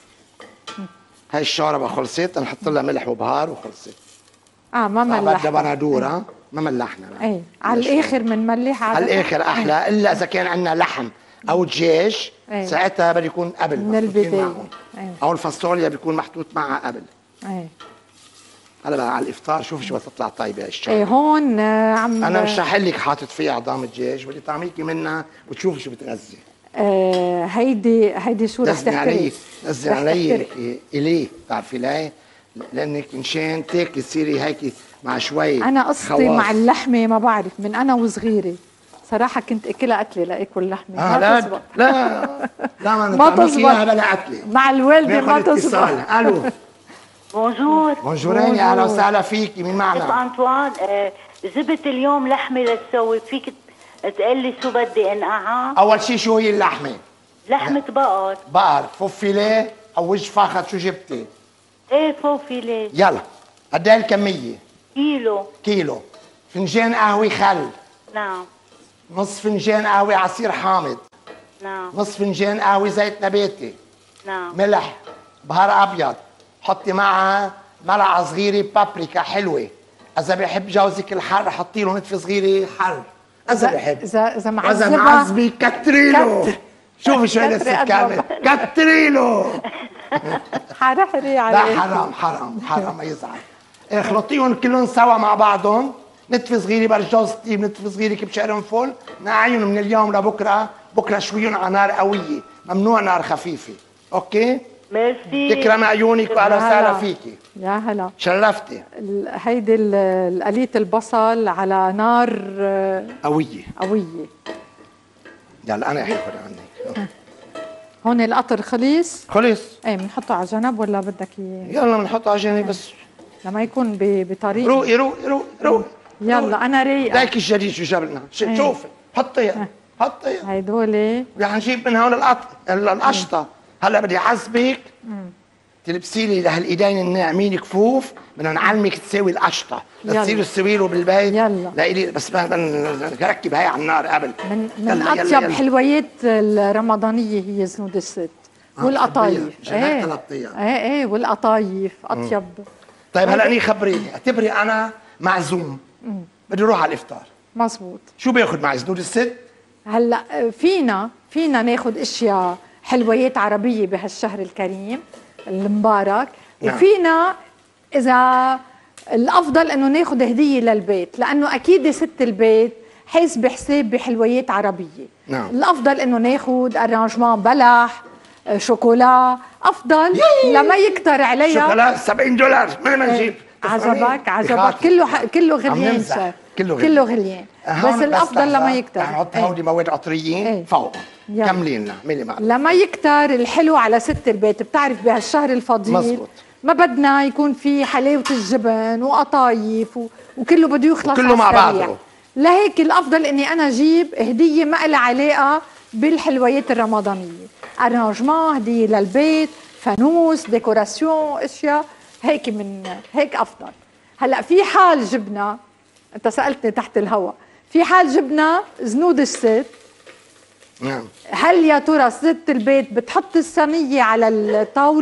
هاي الشوربه خلصت نحط لها ملح وبهار وخلصت. اه ما ملحنا. بدها بندوره ما ملحنا. ايه على الاخر بنملح على الاخر احلى. ايه. الا اذا كان عندنا لحم او دجاج. ايه. ساعتها بده يكون قبل من البدايه. ايه. او الفاصوليا بيكون محطوط معها قبل. ايه هلا بقى على الافطار شوفي شو بتطلع طيبه هالشغله. ايه هون آه عم انا مش رح لك حاطط فيها عظام الدجاج بدي طعميكي منها وتشوفي شو بتغذي. آه هيدي هيدي شو رح تحترق؟ نزل علي اليه بتعرفي ليه؟ لانك مشان تاكلي تصيري هيك مع شوي. انا قصتي مع اللحمه ما بعرف من انا وصغيره صراحه كنت اكلها قتله لاكل لحمه. آه ما تزبط. لا لا ما, ما تزبط بلا قتله مع الوالده ما تزبط. الو بونجور. بونجورين يا اهلا وسهلا فيكي. مين معنا؟ شيف انطوان آه زبت اليوم لحمه لتسوي فيك تقول لي شو بدي انقعها؟ اول شيء شو هي اللحمه؟ لحمه بقر. بقر فوق فيليه او وجه فخذ شو جبتي؟ ايه فوق فيليه. يلا قد ايه الكميه؟ كيلو. كيلو. فنجان قهوه خل. نعم. نص فنجان قهوه عصير حامض. نعم. نص فنجان قهوه زيت نباتي. نعم. ملح بهار ابيض. حطي معها ملعقه صغيره بابريكا حلوه. اذا بحب جوزك الحر حطي له نتفه صغيره حر. اذا بحب اذا اذا معذبه اذا معذبه كتري له. شوفي شو هالست كامل كتري له. حرحري عليه. لا حرام حرام حرام ما يزعل. اخلطيهم كلهم سوا مع بعضهم. نتفه صغيره برجوز طيب نتفه صغيره كبش قرنفل. نقعيهم من اليوم لبكره. بكره شويهم على نار قويه ممنوع نار خفيفه. اوكي ميرسي. تكرم عيونك واهلا وسهلا فيكي. يا هلا شرفتي. هيدي قلية البصل على نار قويه قويه. يلا انا احكي عنك. هون القطر خلص؟ خلص. ايه بنحطه على جنب ولا بدك اياه؟ يلا بنحطه على جنب بس لما يكون بطريقه. روقي روقي روقي روقي. يلا انا رايقه. ليك الجديد شو جاب لنا؟ شوفي حطيها حطيها. هيدول رح نجيب من هون القط القشطه. هلا بدي اعذبك تلبسي لي لهالايدين الناعمين كفوف. بدنا نعلمك تساوي القشطه لتصيروا تسوي له بالبيت. يلا لإلي بس نركب هاي على النار قبل. من, من اطيب حلويات الرمضانيه هي زنود الست والقطايف. ايه ايه ايه والقطايف اطيب. طيب هلا اني خبريني اعتبري انا معزوم بدي اروح على الافطار. مزبوط. شو باخذ معي زنود الست؟ هلا فينا فينا ناخذ اشياء حلويات عربيه بهالشهر الكريم المبارك. نعم. وفينا اذا الافضل انه ناخذ هديه للبيت لانه اكيد ست البيت حاسبه حساب بحلويات عربيه. نعم. الافضل انه ناخذ ارانجمان بلح شوكولا افضل يي. لما يكتر عليها. شوكولا سبعين دولار ما نجيب. عجبك عجبك كله ح... كله غليان شر. كله غليان, كله غليان. بس الافضل لما يكتر نحط هودي مواد عطريين ايه. فوق كاملين لنا ملي معنا. لما يكتر الحلو على ست البيت. بتعرف بهالشهر الفضيل مزبوط. ما بدنا يكون في حلاوه الجبن وقطايف و... وكله بده يخلص كله مع بعضه. لهيك الافضل اني انا اجيب هديه ما لها علاقه بالحلويات الرمضانيه. ارانجمان هديه للبيت فانوس ديكوراسيون اشياء هيك. من هيك افضل. هلا في حال جبنا انت سالتني تحت الهواء في حال جبنا زنود الست. نعم. هل يا ترى ست البيت بتحط الصينيه على الطاوله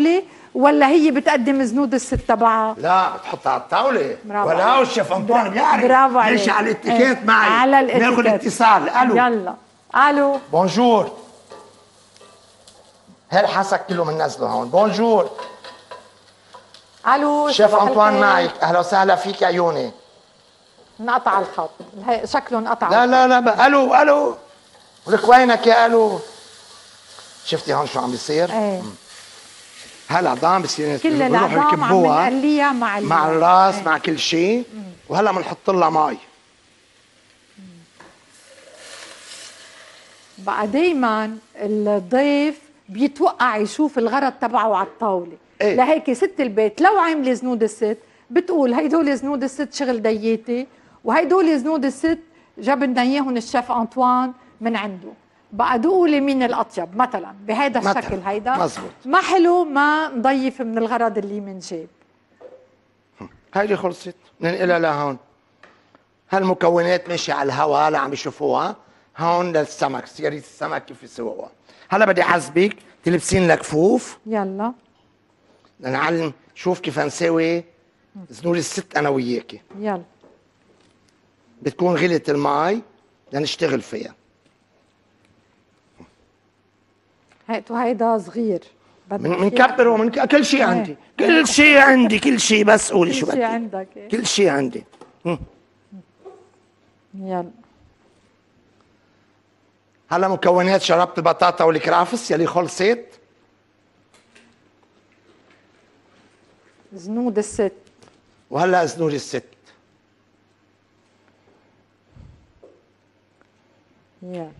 ولا هي بتقدم زنود الست تبعها؟ لا بتحطها على الطاوله. برافو ولا عليك. الشيف انطوان بيعرف. برافو عليك. ماشي على الاتيكيت ايه. معي. على الاتيكيت. ناخذ اتصال. الو. يلا. الو. بونجور. هالحسك كله بننزله هون. بونجور. الو. شيف صباح انطوان الخير. معك. اهلا وسهلا فيك عيوني. انقطع الخط، هي شكله انقطع. لا لا لا بقى. الو الو. ولك وينك يا الو؟ شفتي هون شو عم بيصير؟ ايه. هالعظام بصير كل العظام عم نقليها مع مع الراس ايه. مع كل شيء. وهلا بنحط لها مي. بقى دايما الضيف بيتوقع يشوف الغرض تبعه على الطاوله. ايه؟ لهيك ست البيت لو عامله زنود الست بتقول هيدول زنود الست شغل دياتي، وهيدول زنود الست جاب لنا اياهم الشيف انطوان من عنده. بقى قولي مين الاطيب مثلا بهذا الشكل. هيدا مزبوط. ما حلو ما نضيف من الغرض اللي منجاب. هيدي خلصت ننقلها لهون. هالمكونات ماشي على الهواء هلا عم يشوفوها هون للسمك، سيارية السمك كيف يسووها. هلا بدي احاسبك تلبسين لك كفوف. يلا لنعلم شوف كيف نساوي زنود الست انا وياكي. يلا. بتكون غلت المي لنشتغل فيها. هيتو هيدا صغير بنكبره من كل شيء عندي. كل شيء عندي كل شيء بس قولي شو بدك. كل شيء عندك. كل شيء عندي. يلا. هلا مكونات شربت البطاطا والكرافس يلي خلصت. زنود الست. وهلا زنود الست. يلا.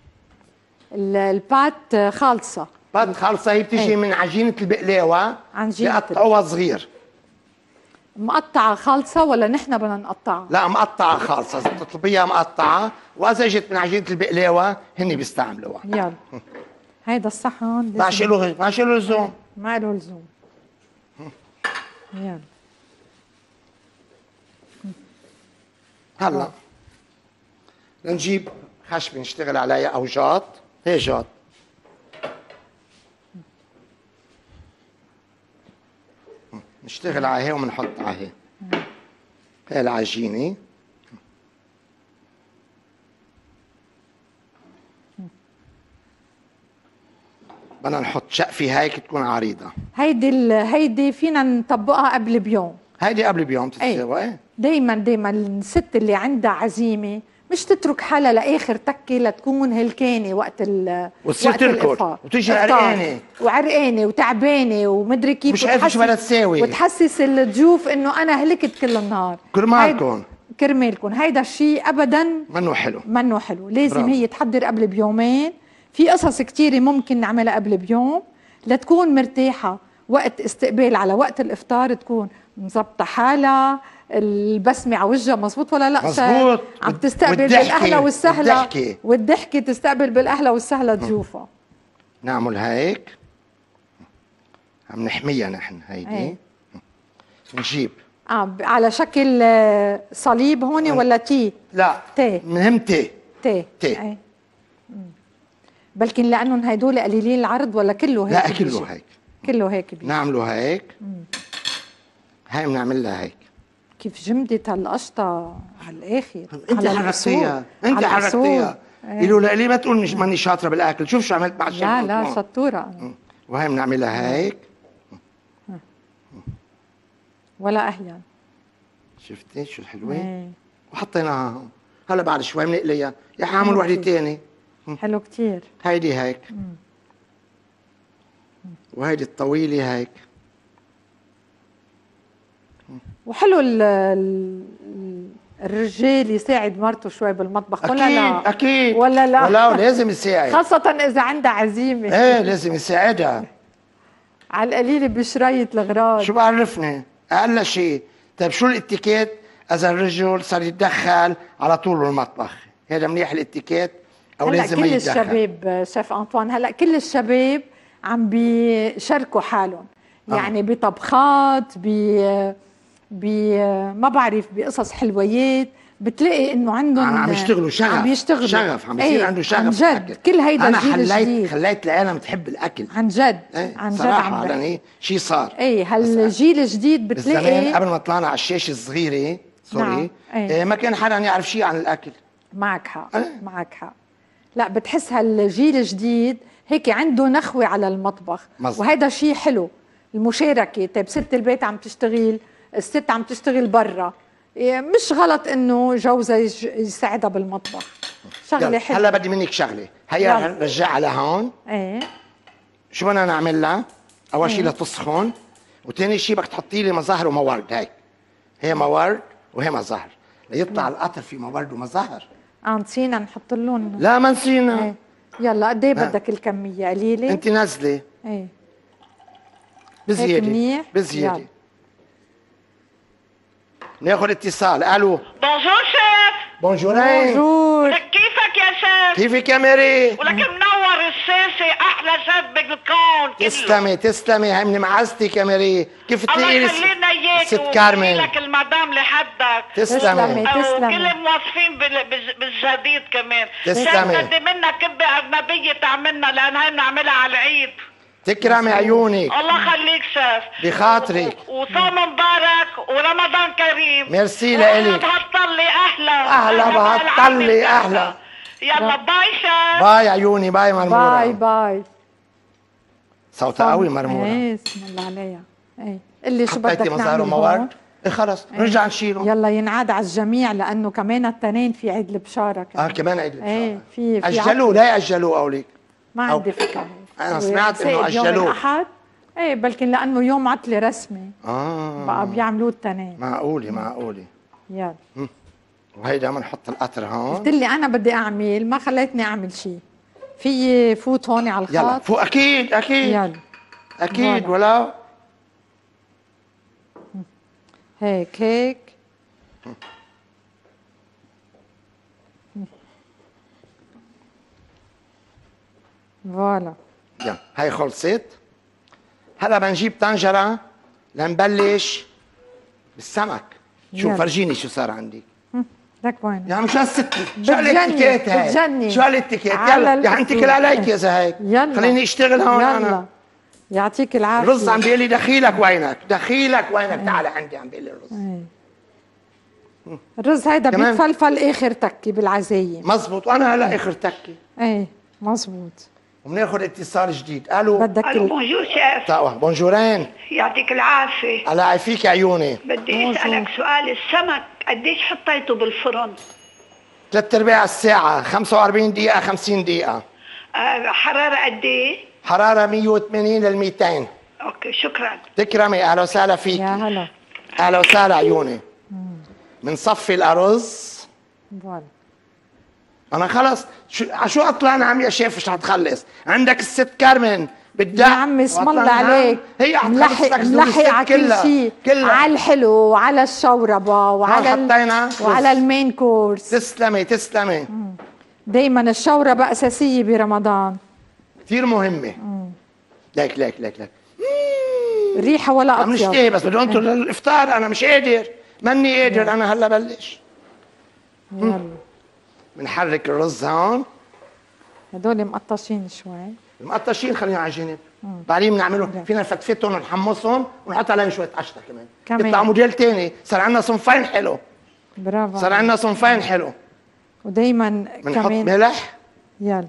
البات خالصة. بات خالصة هي بتيجي من عجينة البقلاوة. عجينة بيقطعوها صغير. مقطعة خالصة ولا نحن بدنا نقطعها؟ لا مقطعة خالصة، تطلبيها مقطعة، وإذا اجت من عجينة البقلاوة هن بيستعملوها. يلا. هيدا الصحن ماشي له ماشي له لزوم. ما له لزوم. يلا. هلا نجيب خشبة نشتغل عليها أو جاط. هي جاط. نشتغل على هي وبنحط على هي. هي العجينة. بدنا نحط شقفة هيك تكون عريضة. هيدي ال... هيدي فينا نطبقها قبل بيوم. هيدي قبل بيوم تتساوي. ايه. دايما دايما الست اللي عندها عزيمة مش تترك حالها لاخر تكه لتكون هلكانه وقت ال وتصير تركض وتيجي عرقانه وعرقانه وتعبانه ومدري كيف مش عارفه شو بدها تساوي وتحسس الضيوف انه انا هلكت كل النهار. كرمالكم كرمالكم. هيدا الشيء ابدا منه حلو. منه حلو. لازم برافو. هي تحضر قبل بيومين. في قصص كثيره ممكن نعملها قبل بيوم لتكون مرتاحه وقت استقبال على وقت الافطار، تكون مزبطه حالها، البسمة على وجهها مزبوط ولا لا؟ مزبوط. عم تستقبل بالاهلا والسهلا والضحكة والضحكة تستقبل بالاهلا والسهلا ضيوفها. نعمل هيك عم نحميها نحن هيدي. ايه. نجيب اه على شكل صليب هون ولا تي؟ لا تي. مهم تي تي تي. ايه. بلكن لانهم هدول قليلين العرض ولا كله هيك؟ لا كله هيك. كله هيك بيجي. نعمله هيك. مم. هاي بنعمل لها هيك. كيف جمدت هالقشطة على الآخر. انت حرقتيها انت حرقتيها. قالوا لي ما تقول مش ماني شاطرة بالأكل، شوف شو عملت مع الشيف. لا لا شطورة. وهي بنعملها هيك ولا أهين. شفتي شو الحلوة؟ وحطيناها هون. هلا بعد شوي بنقليها. يا حامل وحدة ثانية. حلو كثير. هيدي هيك. وهيدي الطويلة هيك. وحلو ال الرجال يساعد مرته شوي بالمطبخ ولا أكيد لا؟ أكيد ولا لا؟ ولا لازم يساعد، خاصة إذا عندها عزيمة. إيه لازم يساعدها. على القليلة بشراية الأغراض. شو بعرفني؟ أقل شيء. طيب شو الاتيكيت إذا الرجل صار يتدخل على طول بالمطبخ؟ هذا منيح الاتيكيت أو لازم ما يتدخل؟ هلا كل الشباب شيف أنطوان، هلا كل الشباب عم بيشاركوا حالهم، يعني آه. بطبخات ب ب ما بعرف بقصص حلويات، بتلاقي انه عندهم عم يشتغلوا شغف، عم يشتغلوا شغف، عم يصير ايه عنده شغف عن جد بالأكل. كل هيدا انا الجيل خليت الجديد خليت العالم تحب الاكل عن جد ايه عن جد صراحه عم على ايه شيء صار. ايه هالجيل الجديد بالزمان بتلاقي قبل ما طلعنا على الشاشه الصغيره سوري نعم. ايه. إيه ما كان حدا يعرف شيء عن الاكل. معك حق ايه؟ معك حق. لا بتحس هالجيل الجديد هيك عنده نخوة على المطبخ مزبوط. وهذا شيء حلو المشاركة. طيب ست البيت عم تشتغل، الست عم تشتغل برا، إيه مش غلط انه جوزها يج- يساعدها بالمطبخ، شغلة يلا حلوة. هلا بدي منك شغله، هيا يلا. رجعها لهون. ايه شو بدنا نعمل لها؟ اول شيء ايه. لتسخن، وثاني شيء بدك تحطي لي مظهر ومورد. هيك هي مورد وهي مظهر ليطلع القطر في مورد ومظهر. اه نسينا نحط لهم. لا ما نسينا. ايه يلا قد ايه ها. بدك الكمية قليلة؟ انت نزلي ايه بزياده منيح؟ بزياده. يلا. ناخذ اتصال. الو بونجور شيف. بونجورين. بونجور. لك كيفك يا شيف؟ كيفك يا ميري؟ ولك منور الشاشة، أحلى شيف بالكون كله. تسلمي تسلمي، هاي من معزتك يا ميري. كيف الله تلاقي يخلينا إياك ست ويخلي كارمن؟ لك المدام لحدك. تسلمي تسلمي. وكل الموظفين بال- بال- بالجديد كمان. تسلمي. شيف بدي منك كبة أجنبية تعملنا لأن هاي بنعملها على العيد. تكرمي عيونك الله يخليك شيف. بخاطرك. و- وصوم مبارك ورمضان كريم. ميرسي وأهلا لإلك. بهالطلة أهلا. أهلا بهالطلة أهلا. يلا باي شيف. باي عيوني، باي مرمورة. باي باي. صوتها قوي مرمورة. ايه اسم الله عليها. ايه اللي شو بدك حطيتي مظهر نعمل ومورد؟ هون؟ ايه خلص نرجع نشيله. يلا ينعاد على الجميع لانه كمان التنين في عيد البشاره كمان. اه كمان عيد ايه البشارة. في في أجلوه لا يأجلوه قولك. ما أو- عندي فكره. أنا سمعت إنه يوم أجلوه. الاحد. ايه بلكن لانه يوم عطله رسمي اه بقى بيعملوه التنين. معقولة معقولة. يلا وهيدا بنحط القطر هون. قلت لي انا بدي اعمل ما خليتني اعمل شيء. في فوت هون على يلا الخط. فو أكيد أكيد يلا أكيد فوالا. ولو هيك هيك. فوالا. يلا هاي خلصت. هلا بنجيب طنجرة لنبلش بالسمك. شو يلا. فرجيني شو صار عندي. لك وين؟ يا مش هالست شو بتجنن، هالاتيكيت هاي؟ بتجنن. شو هالاتيكيت؟ على يلا يا انت كل عليك يا زهيك. يلا خليني اشتغل هون يلا. انا. يعطيك العافيه. الرز عم بيقول لي دخيلك وينك؟ دخيلك وينك؟ تعال عندي عم بيقول لي الرز. ايه. الرز هيدا كمان؟ بيتفلفل اخر تكي بالعزايم. مزبوط وانا هلا اخر تكي. ايه مزبوط. وبناخذ اتصال جديد. الو بدك ألو ال... بونجور شيف. طاوة بونجورين. يعطيك العافية. الله يعافيك عيوني. بدي اسألك سؤال، السمك قديش حطيته بالفرن؟ ثلاث ارباع الساعة، خمسة وأربعين دقيقة، خمسين دقيقة. آه حرارة قد ايه؟ حرارة مية وثمانين لل ميتين. اوكي شكرا. تكرمي، اهلا وسهلا فيك. يا هلا. اهلا وسهلا عيوني. بنصفي الارز. فوالا. انا خلص شو شو اطلعنا عم يا شيف مش حتخلص. عندك الست كارمن بدها يا عمي اسم الله وطلعنا. عليك. هي حتخلص ملحق لك زنوب ملحق الست على كل كلها شيء، كلها. على الحلو وعلى الشوربه وعلى ال... حطينا وعلى رز. المين كورس. تسلمي تسلمي. دايما الشوربه اساسيه برمضان. كثير مهمة. ليك ليك ليك ليك. ريحه ولا عم اطيب. نشتهي بس بدهم انتوا للافطار انا مش قادر. ماني قادر انا هلا بلش. يلا بنحرك الرز هون. هدول مقطشين شوي. المقطشين خلينا على جنب. بعدين بنعملهم فينا نفتفتهم ونحمصهم ونحط عليهم شويه قشطه كمان. كمان. يطلع موديل ثاني. صار عندنا صنفين حلو. برافو. صار عندنا صنفين حلو. ودايما بنحط كمان ملح. يلا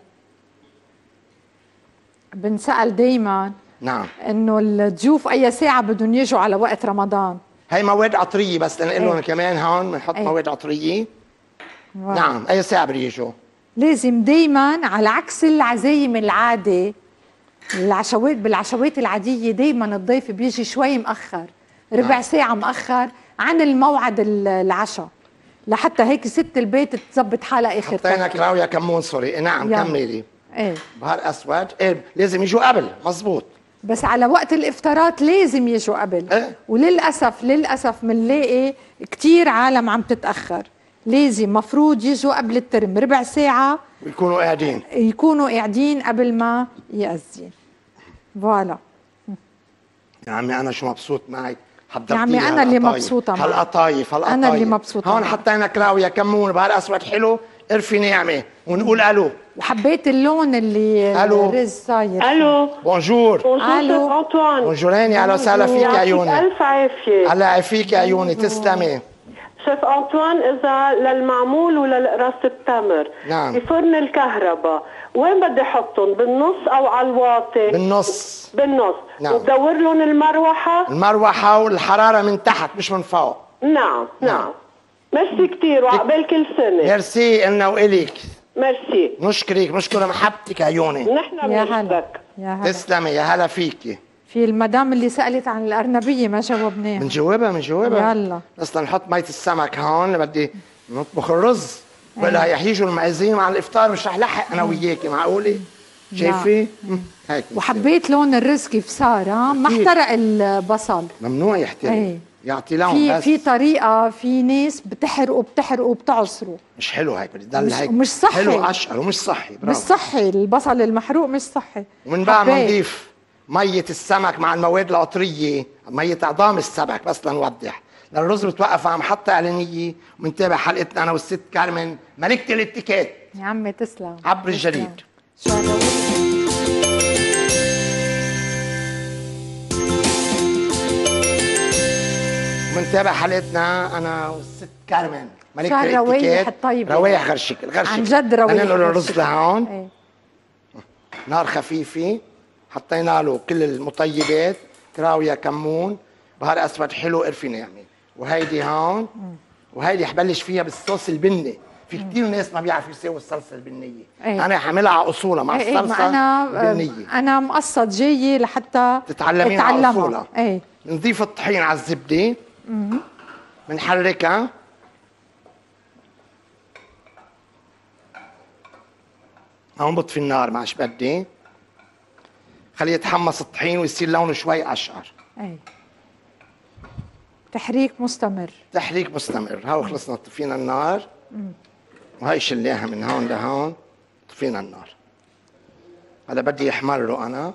بنسأل دايما نعم. انه الضيوف اي ساعة بدهم يجوا على وقت رمضان. هي مواد عطريه بس لنقول لهم ايه. كمان هون بنحط ايه. مواد عطريه. واو. نعم اي ساعه بده يجوا. لازم دايما على عكس العزايم العادة، العشوات بالعشوات العادية دايما الضيف بيجي شوي مأخر، ربع نعم. ساعة مأخر عن الموعد ال- العشاء، لحتى هيك ست البيت تظبط حالها اخر حطينا تكة. كراوية كمون سوري. إيه نعم يلا. كملي. ايه بهار اسود. ايه لازم يجوا قبل. مزبوط. بس على وقت الافطارات لازم يجوا قبل. ايه. وللاسف للاسف بنلاقي كثير عالم عم تتاخر. لازم مفروض يجوا قبل الترم ربع ساعه ويكونوا قاعدين. يكونوا قاعدين قبل ما يأذن. فوالا. يا عمي انا شو مبسوط معك. حضرتي يا عمي لي أنا اللي هالقطايف. مبسوطة معك. هالقطايف هالقطايف أنا اللي مبسوطة هون معك. حطينا كراوية كمون بهار اسود حلو، ارفي نعمه ونقول الو. وحبيت اللون اللي ألو. الرز صاير. الو بونجور. بونجور ألو. شيف انطوان. بونجوريني، اهلا وسهلا فيك يا يعطيك عيوني. الف عافيه. الله يعافيك يا عيوني، تسلمي. شيف انطوان، اذا للمعمول وللقراص التمر نعم. بفرن الكهرباء وين بدي احطهم؟ بالنص او على الواطي؟ بالنص. بالنص. نعم. وبدور لهم المروحه؟ المروحه والحراره من تحت مش من فوق. نعم نعم. ميرسي كثير وعقبال كل سنه. ميرسي إلنا وإلك. ميرسي. نشكرك نشكر محبتك يا عيوني. نحن يا هلا بنشكرك. يا هلا. تسلمي، يا هلا فيكي. في المدام اللي سألت عن الأرنبية ما جاوبناها. بنجاوبها بنجاوبها. يلا. بس نحط مية السمك هون، بدي نطبخ الرز ولا رح يجوا المعزين مع الافطار، مش رح لحق انا وياكي، معقوله؟ شايفه؟ هيك. وحبيت لون الرز كيف صار، ها ما أكيد. احترق البصل. ممنوع يحترق. ايه. يعطي لون في بس. في طريقة، في ناس بتحرقوا بتحرقوا بتعصروا. مش حلو هيك، بدي ضل مش- هيك. ومش صحي. حلو اشقر ومش صحي. برافو. مش صحي، البصل المحروق مش صحي. ومن بعد ما حبيت. نضيف مية السمك مع المواد العطرية، مية عظام السمك بس لنوضح. للرز بتوقف على محطة إعلانية، ومنتابع حلقتنا أنا والست كارمن ملكة الاتيكيت يا عمي تسلم. عبر الجليد. تسلم. ومنتابع حلقتنا أنا والست كارمن ملكة شهر الاتيكيت. روايح الطيبة. روايح غرشك غرشك عن جد روايح. ننقل الرز لهون. ايه. نار خفيفة، حطينا له كل المطيبات، كراوية، كمون، بهار اسود حلو، قرفة ناعمة. وهيدي هون، وهيدي حبلش فيها بالصوص البني. في كثير ناس ما بيعرفوا يساووا الصلصه البنيه. ايه. انا حاملها على اصولها مع ايه ايه، الصلصه ما انا البنيه. انا مقصد جاي لحتى تتعلمين على اتعلمها. اصولها. ايه. بنضيف الطحين على الزبده، بنحركها، هون بطفي النار معش بدي، خليه يتحمص الطحين ويصير لونه شوي اشقر. ايه. تحريك مستمر. تحريك مستمر. هاو خلصنا، طفينا النار. وهي شليها من هون لهون، طفينا النار. هلا بدي يحمروا انا.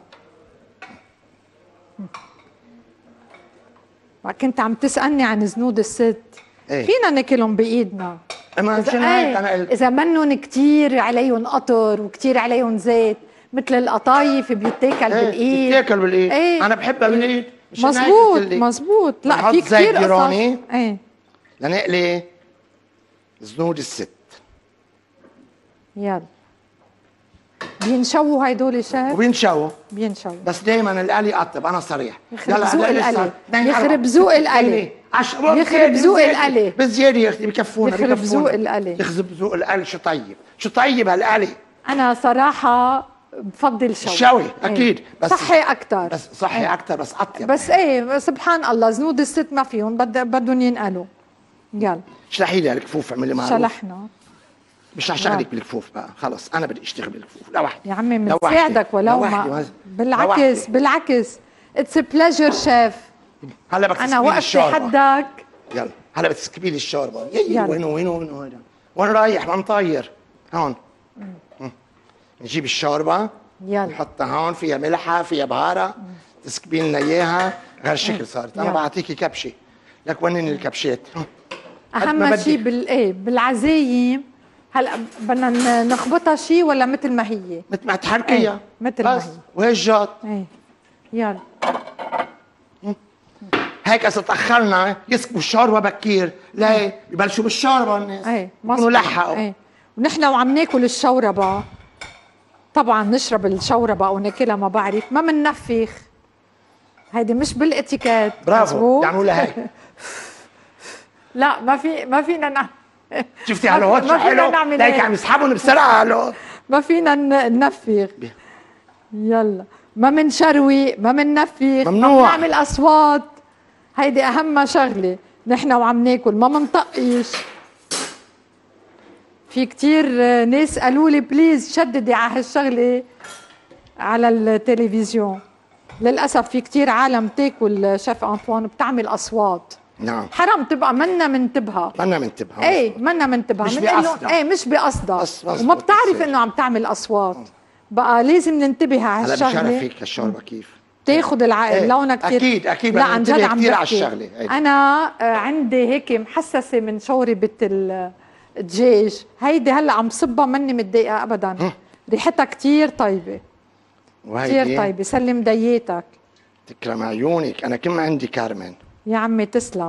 ما كنت عم تسألني عن زنود الست. ايه. فينا ناكلهم بايدنا. اما إذا, مشان هيك ايه. انا قلت إذا منن كتير عليهم قطر وكتير عليهم زيت، مثل القطايف بيتاكل ايه بالايد. بتاكل بالايد. ايه. انا بحبها بالايد. مشان هيك مزبوط قلت لك. مزبوط. لا بنحط في زيت كتير قصص. جراني. ايه. لنقلي زنود الست. يلا. بينشووا هيدول شيف؟ وبينشووا. بينشووا. بس دايما القلي اطيب، انا صريح. يخرب ذوق هلا لسه القلي. اثنين يخرب أربعة. ذوق ستة، القلي. اثنين، عشرة. يخرب ذوق بزيادة. القلي. بزيادة يا اختي، بكفونا يخرب بكفونا. ذوق القلي. يخرب ذوق القلي. شو طيب شو طيب هالقلي. أنا صراحة بفضل شوي. الشوي ايه. اكيد، بس صحي أكتر. بس صحي ايه. اكثر، بس اطيب. بس ايه سبحان الله، زنود الست ما فيهم، بد بدهم ينقلوا. يلا. اشلحي لي الكفوف، اعملي معروف. شلحنا. مش رح اشتغلك بالكفوف بقى، خلص انا بدي اشتغل بالكفوف لوحدي. يا عمي لوحدي. بنساعدك ولو لوحدي. ما. لوحدي. بالعكس بالعكس. اتس بليجر شيف. هلا بدك أنا تسكبي لي وقفتي الشوربه. حدك. يلا هلا بدك تسكبي لي الشوربه. يي يلا. وينه وينه وينه وين وين رايح؟ ما مطير. هون. مم. نجيب الشوربه. يلا. نحطها هون، فيها ملحه، فيها بهاره. تسكبي لنا اياها غير صارت. انا يلا. بعطيكي كبشه. لك ونني الكبشات. قد ما أهم بدك. شيء بال ايه بالعزايم. هلا بدنا ن- نخبطها شيء ولا مثل ما هي؟ مثل ما تحركيها. ايه. مثل ما بس هي. وهي الجات. ايه. يلا. هيك اذا تاخرنا يسكبوا الشوربه بكير، لا يبلشوا بالشوربه الناس. ايه يكونوا لحقوا. ايه. ونحن وعم ناكل الشوربه، طبعا نشرب الشوربه او ناكلها ما بعرف، ما بننفخ. هيدي مش بالاتيكيت. برافو، مزبوط؟ يعملوا هيك. لا ما في ما فينا نعمل. شفتي ما هلا في- هون شو ما فينا حلو؟ نعمل ليك هيك. عم يسحبهم بسرعه هلا. ما فينا ن- ننفخ. يلا ما منشروي، ما مننفخ، ممنوع. ما بنعمل اصوات. هيدي اهم شغله، نحن وعم ناكل ما منطقش. في كتير ناس قالوا لي بليز شددي على هالشغله على التلفزيون. للاسف في كتير عالم تاكل شيف انطوان بتعمل اصوات. نعم. حرام تبقى منا منتبهه. منا منتبهه. ايه منا منتبهه. مش منقول لهم بقصدها. ايه مش بقصدها. بس- بس وما بتعرف بتصير. انه عم تعمل اصوات. بقى لازم ننتبه على هلا هالشغله. بشرفك هالشوربه كيف؟ بتاخد العقل إيه. لونها كثير. اكيد اكيد لا عن جد عم كثير على بحكي. الشغله. انا عندي هيك محسسه من شوربه الدجاج، هيدي هلا عم صبها مني متضايقه ابدا. ريحتها كثير طيبه، كثير طيبه. سلم دياتك. تكرم عيونك، انا كم عندي كارمن يا عمي تسلم.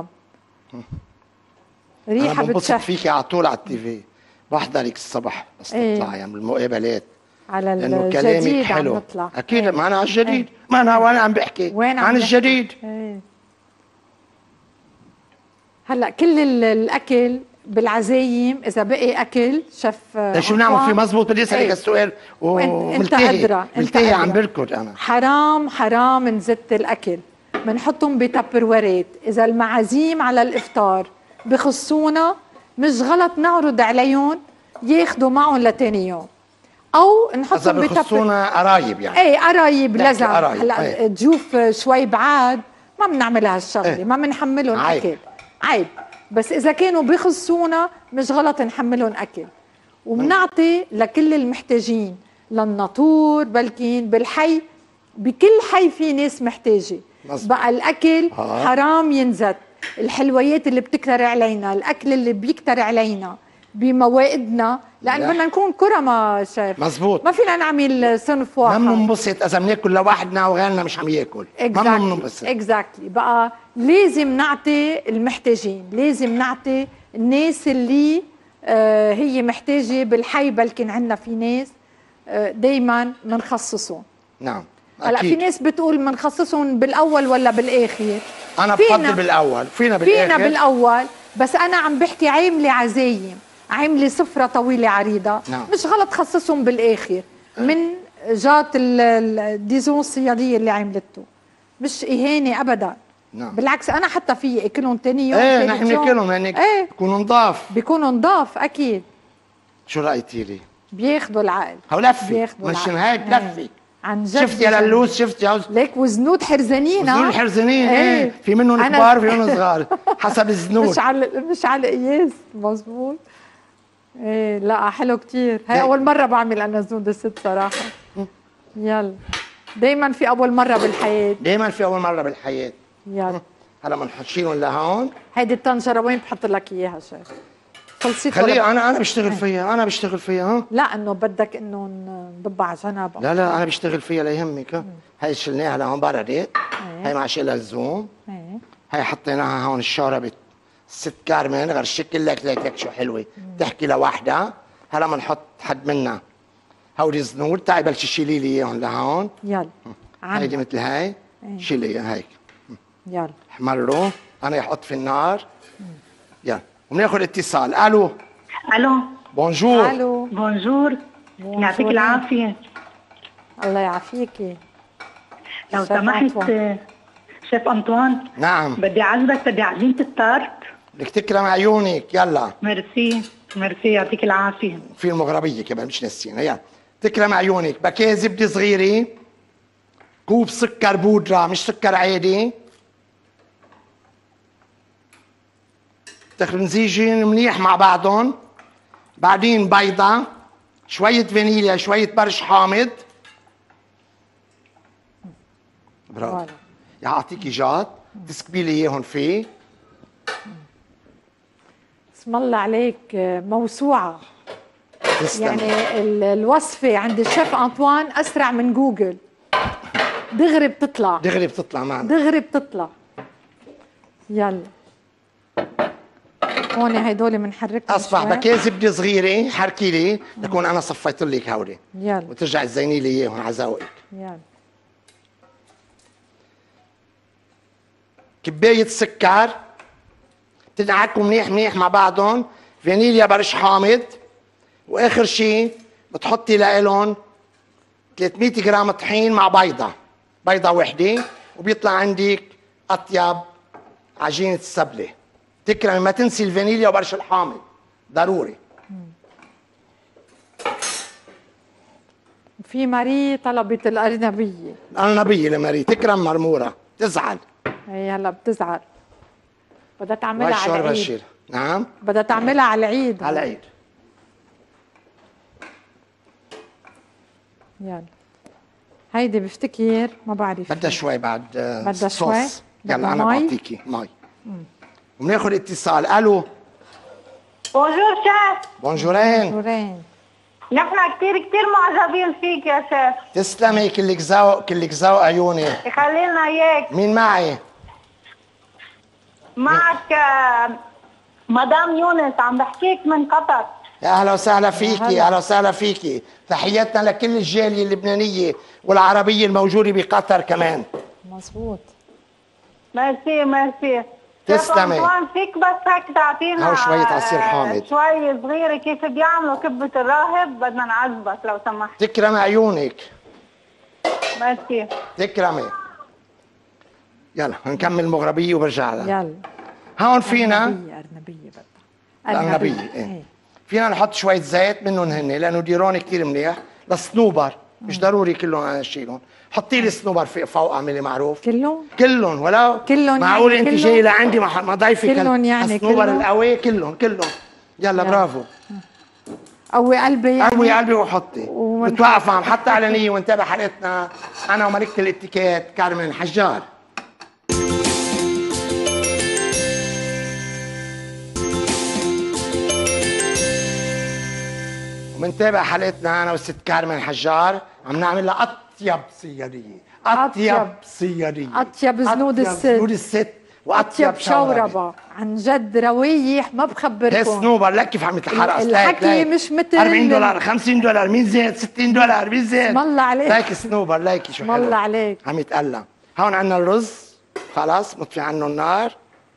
ريحه انا بنبسط بتشهي فيكي على طول على التي في، بحضرك الصبح بس ايه. تطلعي يعني بالمقابلات على لانه كلامك الجديد حلو. عم نطلع. اكيد ايه. ما انا على الجديد. ايه. ما انا وانا عم بحكي وين عم عن بحكي؟ الجديد. ايه. هلا كل ال- الاكل بالعزايم اذا بقي اكل شف شو بنعمل فيه؟ مزبوط. بدي اسالك ايه. السؤال وانت أدرى. وملتهي عم بركض انا. حرام حرام نزت الاكل، بنحطهم بتبرورات. اذا المعازيم على الافطار بخصونا مش غلط نعرض عليهم ياخذوا معهم لتاني يوم، او اذا نحطهم بخصونا قرايب يعني. ايه قرايب نحكي لازم. قرايب. هلا ايه. ضيوف شوي بعاد ما بنعمل هالشغله. ايه. ما بنحملهم عيب. اكل، عيب. بس اذا كانوا بخصونا مش غلط نحملهم اكل، وبنعطي لكل المحتاجين، للناطور بلكين بالحي، بكل حي في ناس محتاجه. مزبوط. بقى الاكل ها. حرام ينزت. الحلويات اللي بتكتر علينا، الاكل اللي بيكتر علينا بموائدنا، لان لا. بدنا نكون كرمة شايف. مزبوط. ما فينا نعمل صنف واحد. ما بننبسط اذا بناكل لوحدنا وغيرنا مش عم ياكل. ما بننبسط. اكزاكتلي. بقى لازم نعطي المحتاجين، لازم نعطي الناس اللي آه هي محتاجه بالحي. بلكن عندنا في ناس آه دائما بنخصصهم. نعم. هلا في ناس بتقول بنخصصهم بالاول ولا بالاخر. انا بفضل بالاول. فينا بالاخر. فينا بالاول، بس انا عم بحكي عامله عزايم، عامله سفره طويله عريضه. نعم. مش غلط خصصهم بالاخر من جات الديزون الصياديه اللي عملته، مش اهانه ابدا. نعم. بالعكس انا حتى في اكلهم ثاني يوم. ايه نحن بناكلهم هنيك. ايه بيكونوا نضاف. بيكونوا نضاف اكيد. شو رايتي لي؟ بياخذوا العقل. هو لفي بياخذوا مش العقل. هيك ايه. لفي. عن جد. شفتي يا للوز؟ شفتي يا ليك وزنود حرزانين. وزنود حرزانين. ايه, ايه. في منهم كبار في منهم صغار حسب الزنود. مش على مش على قياس. مزبوط. ايه لا حلو كتير. هي اول مره بعمل انا زنود الست صراحه. يلا دايما في اول مره بالحياه. دايما في اول مره بالحياه. يلا هلا بنحشيهم لهون. هيدي الطنجره وين بحط لك اياها شيخ؟ خلصت. خليها. انا انا بشتغل فيها. انا بشتغل فيها. ها لا انه بدك انه نضبها على جنب. لا لا انا بشتغل فيها لا يهمك. ها هي شلناها لهون بردت. هي مع شيلها الزوم. ايه. هي حطيناها هون الشوربه الست كارمن غير شكل لك لك لك شو حلوه. تحكي لوحدها. هلا بنحط حد منا هودي زنود. تعي بلشي شيلي لي اياهم لهون. يلا هيدي مثل هاي. ايه. شيلي اياها هيك. يلا احمروا. انا يحط في النار. يلا وبناخذ اتصال. الو. الو. بونجور. الو. بونجور. يعطيك العافيه. الله يعافيكي. لو سمحت شيف انطوان. نعم. بدي اعزبك بدي عزيمه التارت. بدك تكرم عيونك. يلا. ميرسي ميرسي يعطيك العافيه. في المغربيه كمان مش ناسينا. يلا تكرم عيونك. باكيه زبده صغيره. كوب سكر بودره مش سكر عادي. تخنزيجين منيح مع بعضهم. بعدين بيضه. شويه فانيليا. شويه برش حامض. برافو. يعطيكي جات. تسكبي لي اياهم فيه. اسم الله عليك موسوعه. تسلم. يعني الوصفه عند الشيف انطوان اسرع من جوجل. دغري بتطلع. دغري بتطلع معنا. دغري بتطلع. يلا هون هدول بنحركهم. اصبح باكيه زبده صغيره. حركي لي تكون انا صفيت لك هودي. يلا وترجعي تزيني لي اياهم على ذوقك. يلا كبايه سكر. تدعكوا منيح منيح مع بعضهم. فانيليا برش حامض. واخر شيء بتحطي لهم ثلاثمية جرام طحين مع بيضه. بيضه وحده. وبيطلع عندك اطيب عجينه السبله. تكرمي ما تنسي الفانيليا وبرش الحامض ضروري. في ماري طلبت الارنبيه. الارنبيه لماري. تكرم مرموره. تزعل. هي هلا بتزعل. بدها تعملها على العيد. بشير. نعم بدها تعملها على العيد. على العيد. يلا هيدي بفتكر ما بعرف. بدها شوي بعد بدها شوي. يلا انا بعطيكي مي. وبناخذ اتصال. الو. بونجور شيف. بونجورين. بونجورين. نحن كثير كثير معجبين فيك يا شيف. تسلمي، كلك ذوق كلك ذوق عيوني. يخلي لنا اياك. مين معي؟ معك آه مدام يونس، عم بحكيك من قطر. يا اهلا وسهلا فيكي، اهلا وسهلا فيكي. تحياتنا لكل الجاليه اللبنانيه والعربيه الموجوده بقطر كمان. مزبوط. ميرسي ميرسي. تسلمي. شيف أنطوان فيك بس هيك تعطينا هو شوية عصير حامض. شوي صغيرة كيف بيعملوا كبة الراهب، بدنا نعذبك لو سمحت. تكرم عيونك. ميرسي. تكرمي. يلا نكمل مغربية وبرجع لها. يلا. هون فينا أرنبية أرنبية بدها. أرنبية ايه. فينا نحط شوية زيت منهم هن لأنه ديرون كثير منيح. للصنوبر مش ضروري كلهم أنا أشيلهم. حطي لي صنوبر فوق، اعملي معروف. كلهم؟ كلهم ولو كلهم معقول يعني انت جاي لعندي ما ضيفك كلهم يعني الصنوبر كلهم؟ القوي كلهم كلهم. يلا برافو. قوي قلبي يعني. قوي قلبي وحطي. ومن... بتوقف عم حتى علنية وانتبه حلقتنا انا وملكة الاتيكيت كارمن حجار. ومنتابع حلقتنا انا والست كارمن حجار عم نعمل لها اطيب صياديه، اطيب صياديه، اطيب زنود الست، زنود الست واطيب شوربه. عن جد روايح ما بخبركم. هي صنوبر لك كيف عم يتحرق. الحكي مش مثل أربعين دولار خمسين دولار مين زيت ستين دولار مين زيت. اسم الله عليك. ليكي صنوبر ليكي شو حلو. اسم الله عليك. عم يتقلى. هون عندنا الرز خلاص مطفي عنه النار.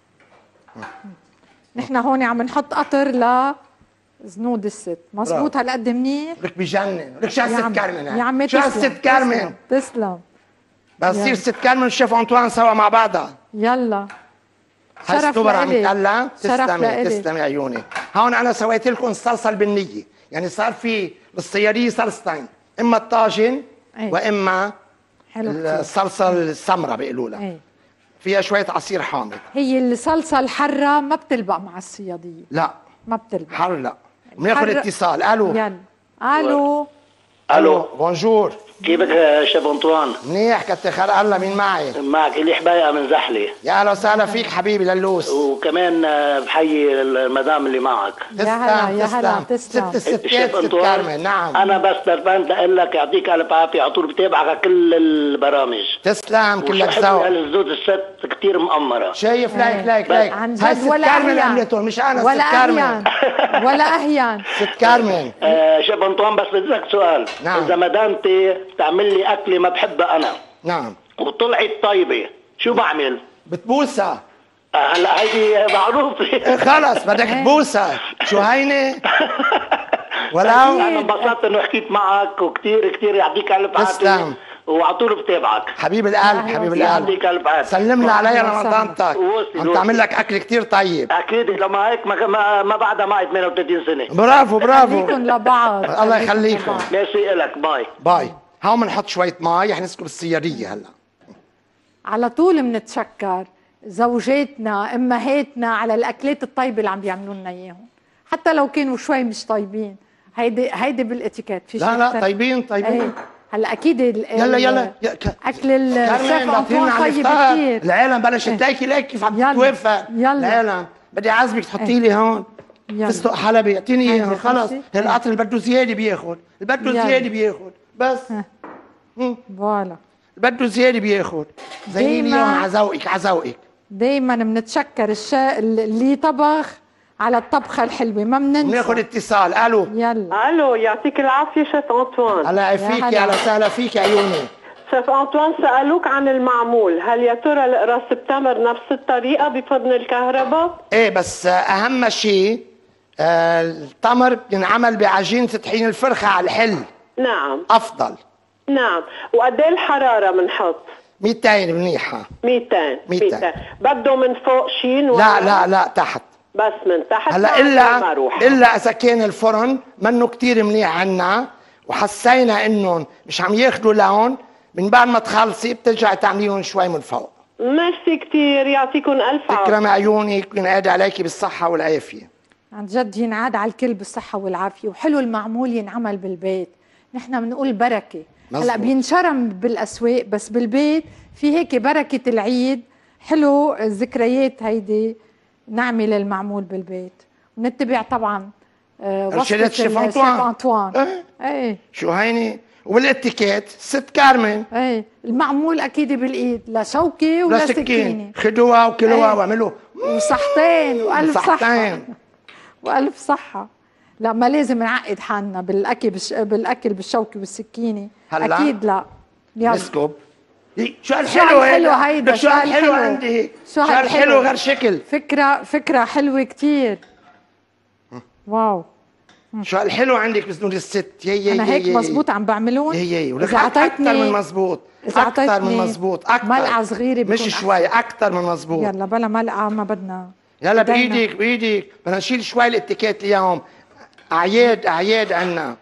نحن هون عم نحط قطر ل زنود الست. مزبوط هالقد منيح؟ لك بجنن. لك شو هالست كارمن يا عمي شو هالست كارمن. تسلم. بس تصير ست كارمن والشيف أنطوان سوا مع بعضها. يلا. شرف الصبر عم يتقلى. تسلمي تسلمي عيوني. هون انا سويت لكم الصلصه البنيه، يعني صار في بالصياديه صلصتين، اما الطاجن أي. واما حلو الصلصه السمراء بيقولوا لها. أي. فيها شويه عصير حامض. هي الصلصه الحاره ما بتلبق مع الصياديه. لا ما بتلبق. حر لا. بناخذ اتصال. الو. يلا. الو. الو بونجور. كيفك يا شيف انطوان؟ منيح كتر خير الله. مين معي؟ معك الي حبايقه من زحله. يا اهلا وسهلا فيك حبيبي للوس. وكمان بحيي المدام اللي معك. يا هلا يا هلا ست تسلم. الستات ست كارمن. نعم انا بس دربان اقول لك يعطيك الف عافيه، على طول بتابعك على كل البرامج. تسلم كلك ذوق. الزود الست كثير مأمرة. شايف لايك لايك لايك. عن هاي جد ست ولا كارمن أهيان عملتهم مش انا. ولا ست كارمن أهيان ولا أهيان. ست كارمن. آه شيف انطوان بس بدي اسالك سؤال. نعم. اذا مدامتي تعمل لي اكله ما بحبها انا نعم وطلعت طيبه شو بعمل؟ بتبوسها. آه هلا هيدي معروفه. خلص بدك تبوسها. شو هيني؟ ولو انا انبسطت انه حكيت معك وكثير كثير يعطيك الف عافيه. تسلم. وعلى طول بتابعك حبيب القلب حبيب القلب. يعطيك الف عافيه. سلمنا عليها رمضانتك. عم تعمل لك اكل كثير طيب. اكيد لما هيك ما ما, ما بعدها معي ثمانية وثلاثين سنه. برافو برافو. خليكم لبعض. الله يخليكم. ميرسي لك. باي باي. هون بنحط شويه مي رح نسكب الصياديه هلا. على طول بنتشكر زوجاتنا امهاتنا على الاكلات الطيبه اللي عم بيعملوا لنا اياهم، حتى لو كانوا شوي مش طيبين. هيدي هيدي بالاتيكيت. في لا لا طيبين طيبين. ايه. هلا اكيد يلا يلا اكل الشيف انطوان طيب كثير. العالم بلشت تلاقي لك كيف عم تتوافق. يلا العالم بدي اعزمك تحطي لي هون فستق حلبي. اعطيني اياها خلص. القطر اللي بده زياده بياخذ، اللي بده زياده بياخذ بس. فوالا بده زياده بياخذ. زيني اياهم على ذوقك على ذوقك. دايما بنتشكر الشا اللي طبخ على الطبخه الحلوه ما بننسى. بناخذ اتصال. الو. يلا. الو يعطيك العافيه شيف انطوان. الله يعافيك. يا اهلا وسهلا فيك عيوني. شيف انطوان سالوك عن المعمول، هل يا ترى القراص التمر نفس الطريقه بفرن الكهرباء؟ ايه بس اهم شيء آه التمر بينعمل بعجينه طحين الفرخه على الحل. نعم افضل. نعم. وقد ايه الحراره بنحط؟ مئتين منيحه. مئتين مئتين. بده من فوق شيء؟ لا لا لا تحت بس من تحت. هلا الا الا اذا كان الفرن منه كثير منيح عنا وحسينا انهم مش عم ياخذوا لون، من بعد ما تخلصي بترجعي تعمليهم شوي من فوق. ميرسي كثير يعطيكم الف عافيه. تكرمي عيونك وينعاد عليكي بالصحه والعافيه. عن جد ينعاد على الكل بالصحه والعافيه، وحلو المعمول ينعمل بالبيت. نحن بنقول بركه، هلا بينشرم بالاسواق، بس بالبيت في هيك بركه العيد. حلو الذكريات هيدي نعمل المعمول بالبيت، ونتبع طبعا وصفة الشيف أنطوان. أنطوان. ايه ايه شو هيني، والاتيكيت ست كارمن. ايه المعمول اكيد بالايد، لا شوكه ولا سكينه. خدوها وكلوها واعملوا وصحتين والف صحه صحتين والف صحه. لا ما لازم نعقد حالنا بالاكل بالش... بالاكل بالشوكه والسكينه. اكيد لا. يلا نسكب. شو هالحلو هيدا هيدا شو هالحلو عندي، شو هالحلو غير شكل. فكره فكره حلوه كثير. واو شو هالحلو عندك بزنود الست. يي يي انا هيك مزبوط عم بعملهم. يي يي ولك اكثر من مزبوط، اكثر من مزبوط، اكثر ملعقه صغيره مش شوي، اكثر من مزبوط. يلا بلا ملعقه ما بدنا. يلا بايدك بايدك، بدنا نشيل شوي الاتيكيت اليوم، اعياد اعياد عنا.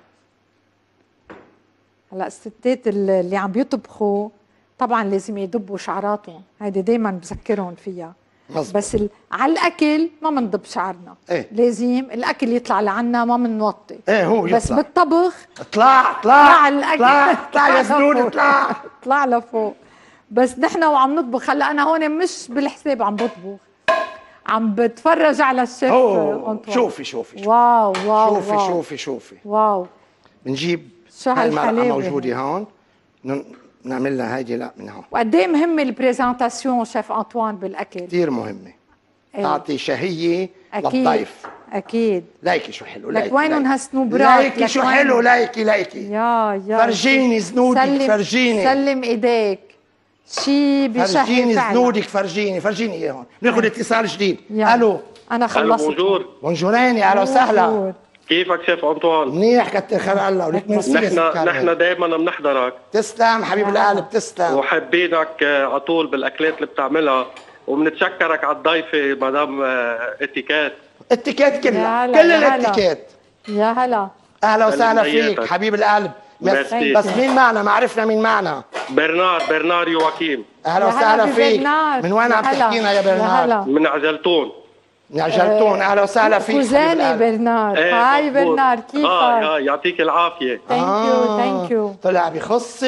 هلا الستات اللي عم بيطبخوا طبعا لازم يدبوا شعراتهم، هيدي دائما بذكرهم فيها. مزبوط. بس ال... على الاكل ما بندب شعرنا. ايه؟ لازم الاكل يطلع لعنا ما بنوطي. ايه هو يطلع. بس بالطبخ اطلع اطلع اطلع اطلع يا زنود اطلع اطلع لفوق. بس نحن وعم نطبخ هلا انا هون مش بالحساب عم بطبخ، عم بتفرج على الشيف أنطوان. شوفي شوفي شوفي واو واو شوفي واو. شوفي شوفي واو. بنجيب شو هالمرقه موجوده هون، نعمل لها هيدي لا من هون. وقد ايه مهمه البريزنتاسيون شيف انطوان بالاكل؟ كثير مهمه. ايه؟ تعطي شهيه أكيد. للضيف. اكيد. لايكي شو حلو، لك وينهم هالسنوبرات؟ لايكي شو حلو، لايكي لايكي. يا يا فرجيني زنودك، سلم فرجيني سلم ايديك شي بشهي فرجيني فعلا. زنودك، فرجيني فرجيني اياه هون. ناخذ اتصال جديد. الو انا خلصت. بونجور. بونجوريني، اهلا وسهلا. كيفك شيف انطوان؟ منيح كتر خير الله ولك ميرسي. نحن نحن دائما بنحضرك. تسلم حبيب القلب تسلم. وحابينك على طول بالاكلات اللي بتعملها، وبنتشكرك على الضيفه مدام اتيكيت. اتيكيت كلها كل الاتيكيت. يا هلا اهلا وسهلا فيك حبيب القلب. بس, بس مين معنا؟ ما عرفنا مين معنا. برنار برنار يواكيم. اهلا وسهلا فيك. من وين عم تحكينا يا برنار؟ من عجلتون. من عجلتون. اهلا وسهلا فيك كوزاني برنار. هاي برنار كيفك؟ اه يعطيك العافيه. ثانك يو ثانك يو. طلع بخصي.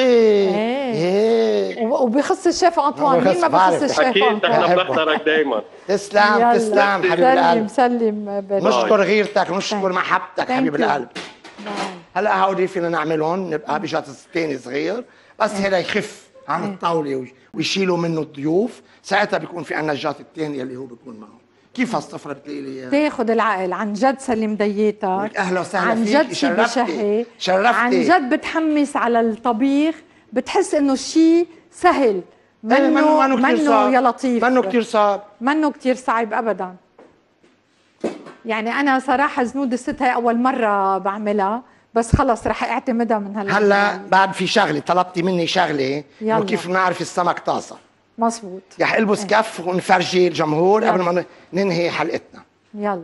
ايه وبخص الشيف انطوان. مين ما بخص الشيف انطوان؟ اكيد نحن بنحضرك دائما. تسلم تسلم حبيب القلب. سلم سلم برنار. نشكر غيرتك نشكر محبتك حبيب القلب. هلا هودي فينا نعملهم نبقى بجاز تاني صغير بس هذا يخف عن الطاوله ويشيلوا منه الضيوف، ساعتها بيكون في عنا الجات الثانيه اللي هو بيكون معه. كيف هالصفرة بتلاقي لي تاخذ العقل عن جد. سلم دياتك. اهلا وسهلا عن فيك. جد شيء بشهي، شرفتي عن جد بتحمس على الطبيخ، بتحس انه شيء سهل منه منه يا لطيف، منه كثير صعب، منه كثير صعب ابدا. يعني انا صراحه زنود الست هي اول مره بعملها، بس خلص رح اعتمدها من هلا. هلا بعد في شغله طلبتي مني شغله انه كيف بنعرف السمك طازه. مزبوط. رح البس كف ونفرجي الجمهور قبل ما ننهي حلقتنا. يلا.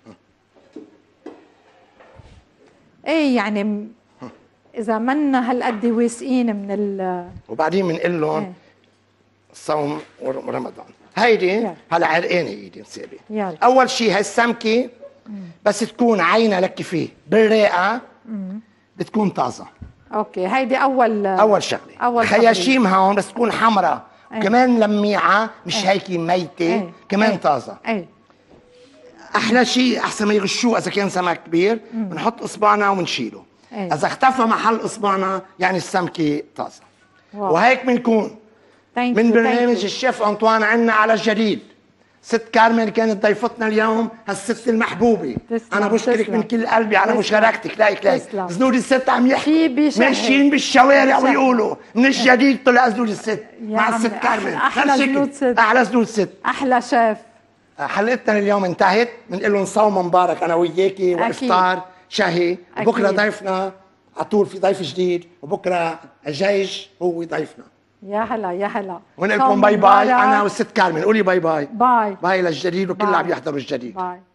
ايه يعني اذا منا هالقد واثقين من ال وبعدين بنقول لهم ايه؟ صوم ورمضان. هيدي هلا عرقانه ايدي مسابه. اول شيء هاي السمكه بس تكون عينها لك فيه بالرئه بتكون طازه. اوكي هيدي اول اول شغله. اول خياشيمها هون بس تكون حمراء ايه؟ كمان لميعه مش ايه؟ هيك ميته ايه؟ كمان ايه؟ طازه. ايه؟ احلى شيء احسن ما يغشوه اذا كان سمك كبير بنحط اصبعنا ونشيله. ايه؟ اذا اختفى محل اصبعنا يعني السمكه طازه. واو. وهيك بنكون من برنامج الشيف انطوان عنا على الجديد. ست كارمن كانت ضيفتنا اليوم، هالست المحبوبه. انا بشكرك تسلم. من كل قلبي على مشاركتك. لايك لايك زنود الست عم يحكي ماشيين بالشوارع ويقولوا من الجديد طلع زنود الست مع الست كارمن. احلى زنود ست، احلى زنود ست، احلى شيف. حلقتنا اليوم انتهت، بنقول لهم صوم مبارك انا وياكي وافطار شهي. بكره ضيفنا على طول في ضيف جديد، وبكره الجيش هو ضيفنا. يا هلا يا هلا. ونقول لكم باي باي انا والست كارمن. قولي باي باي. باي باي للجديد وكل اللي عم يحضروا الجديد. باي.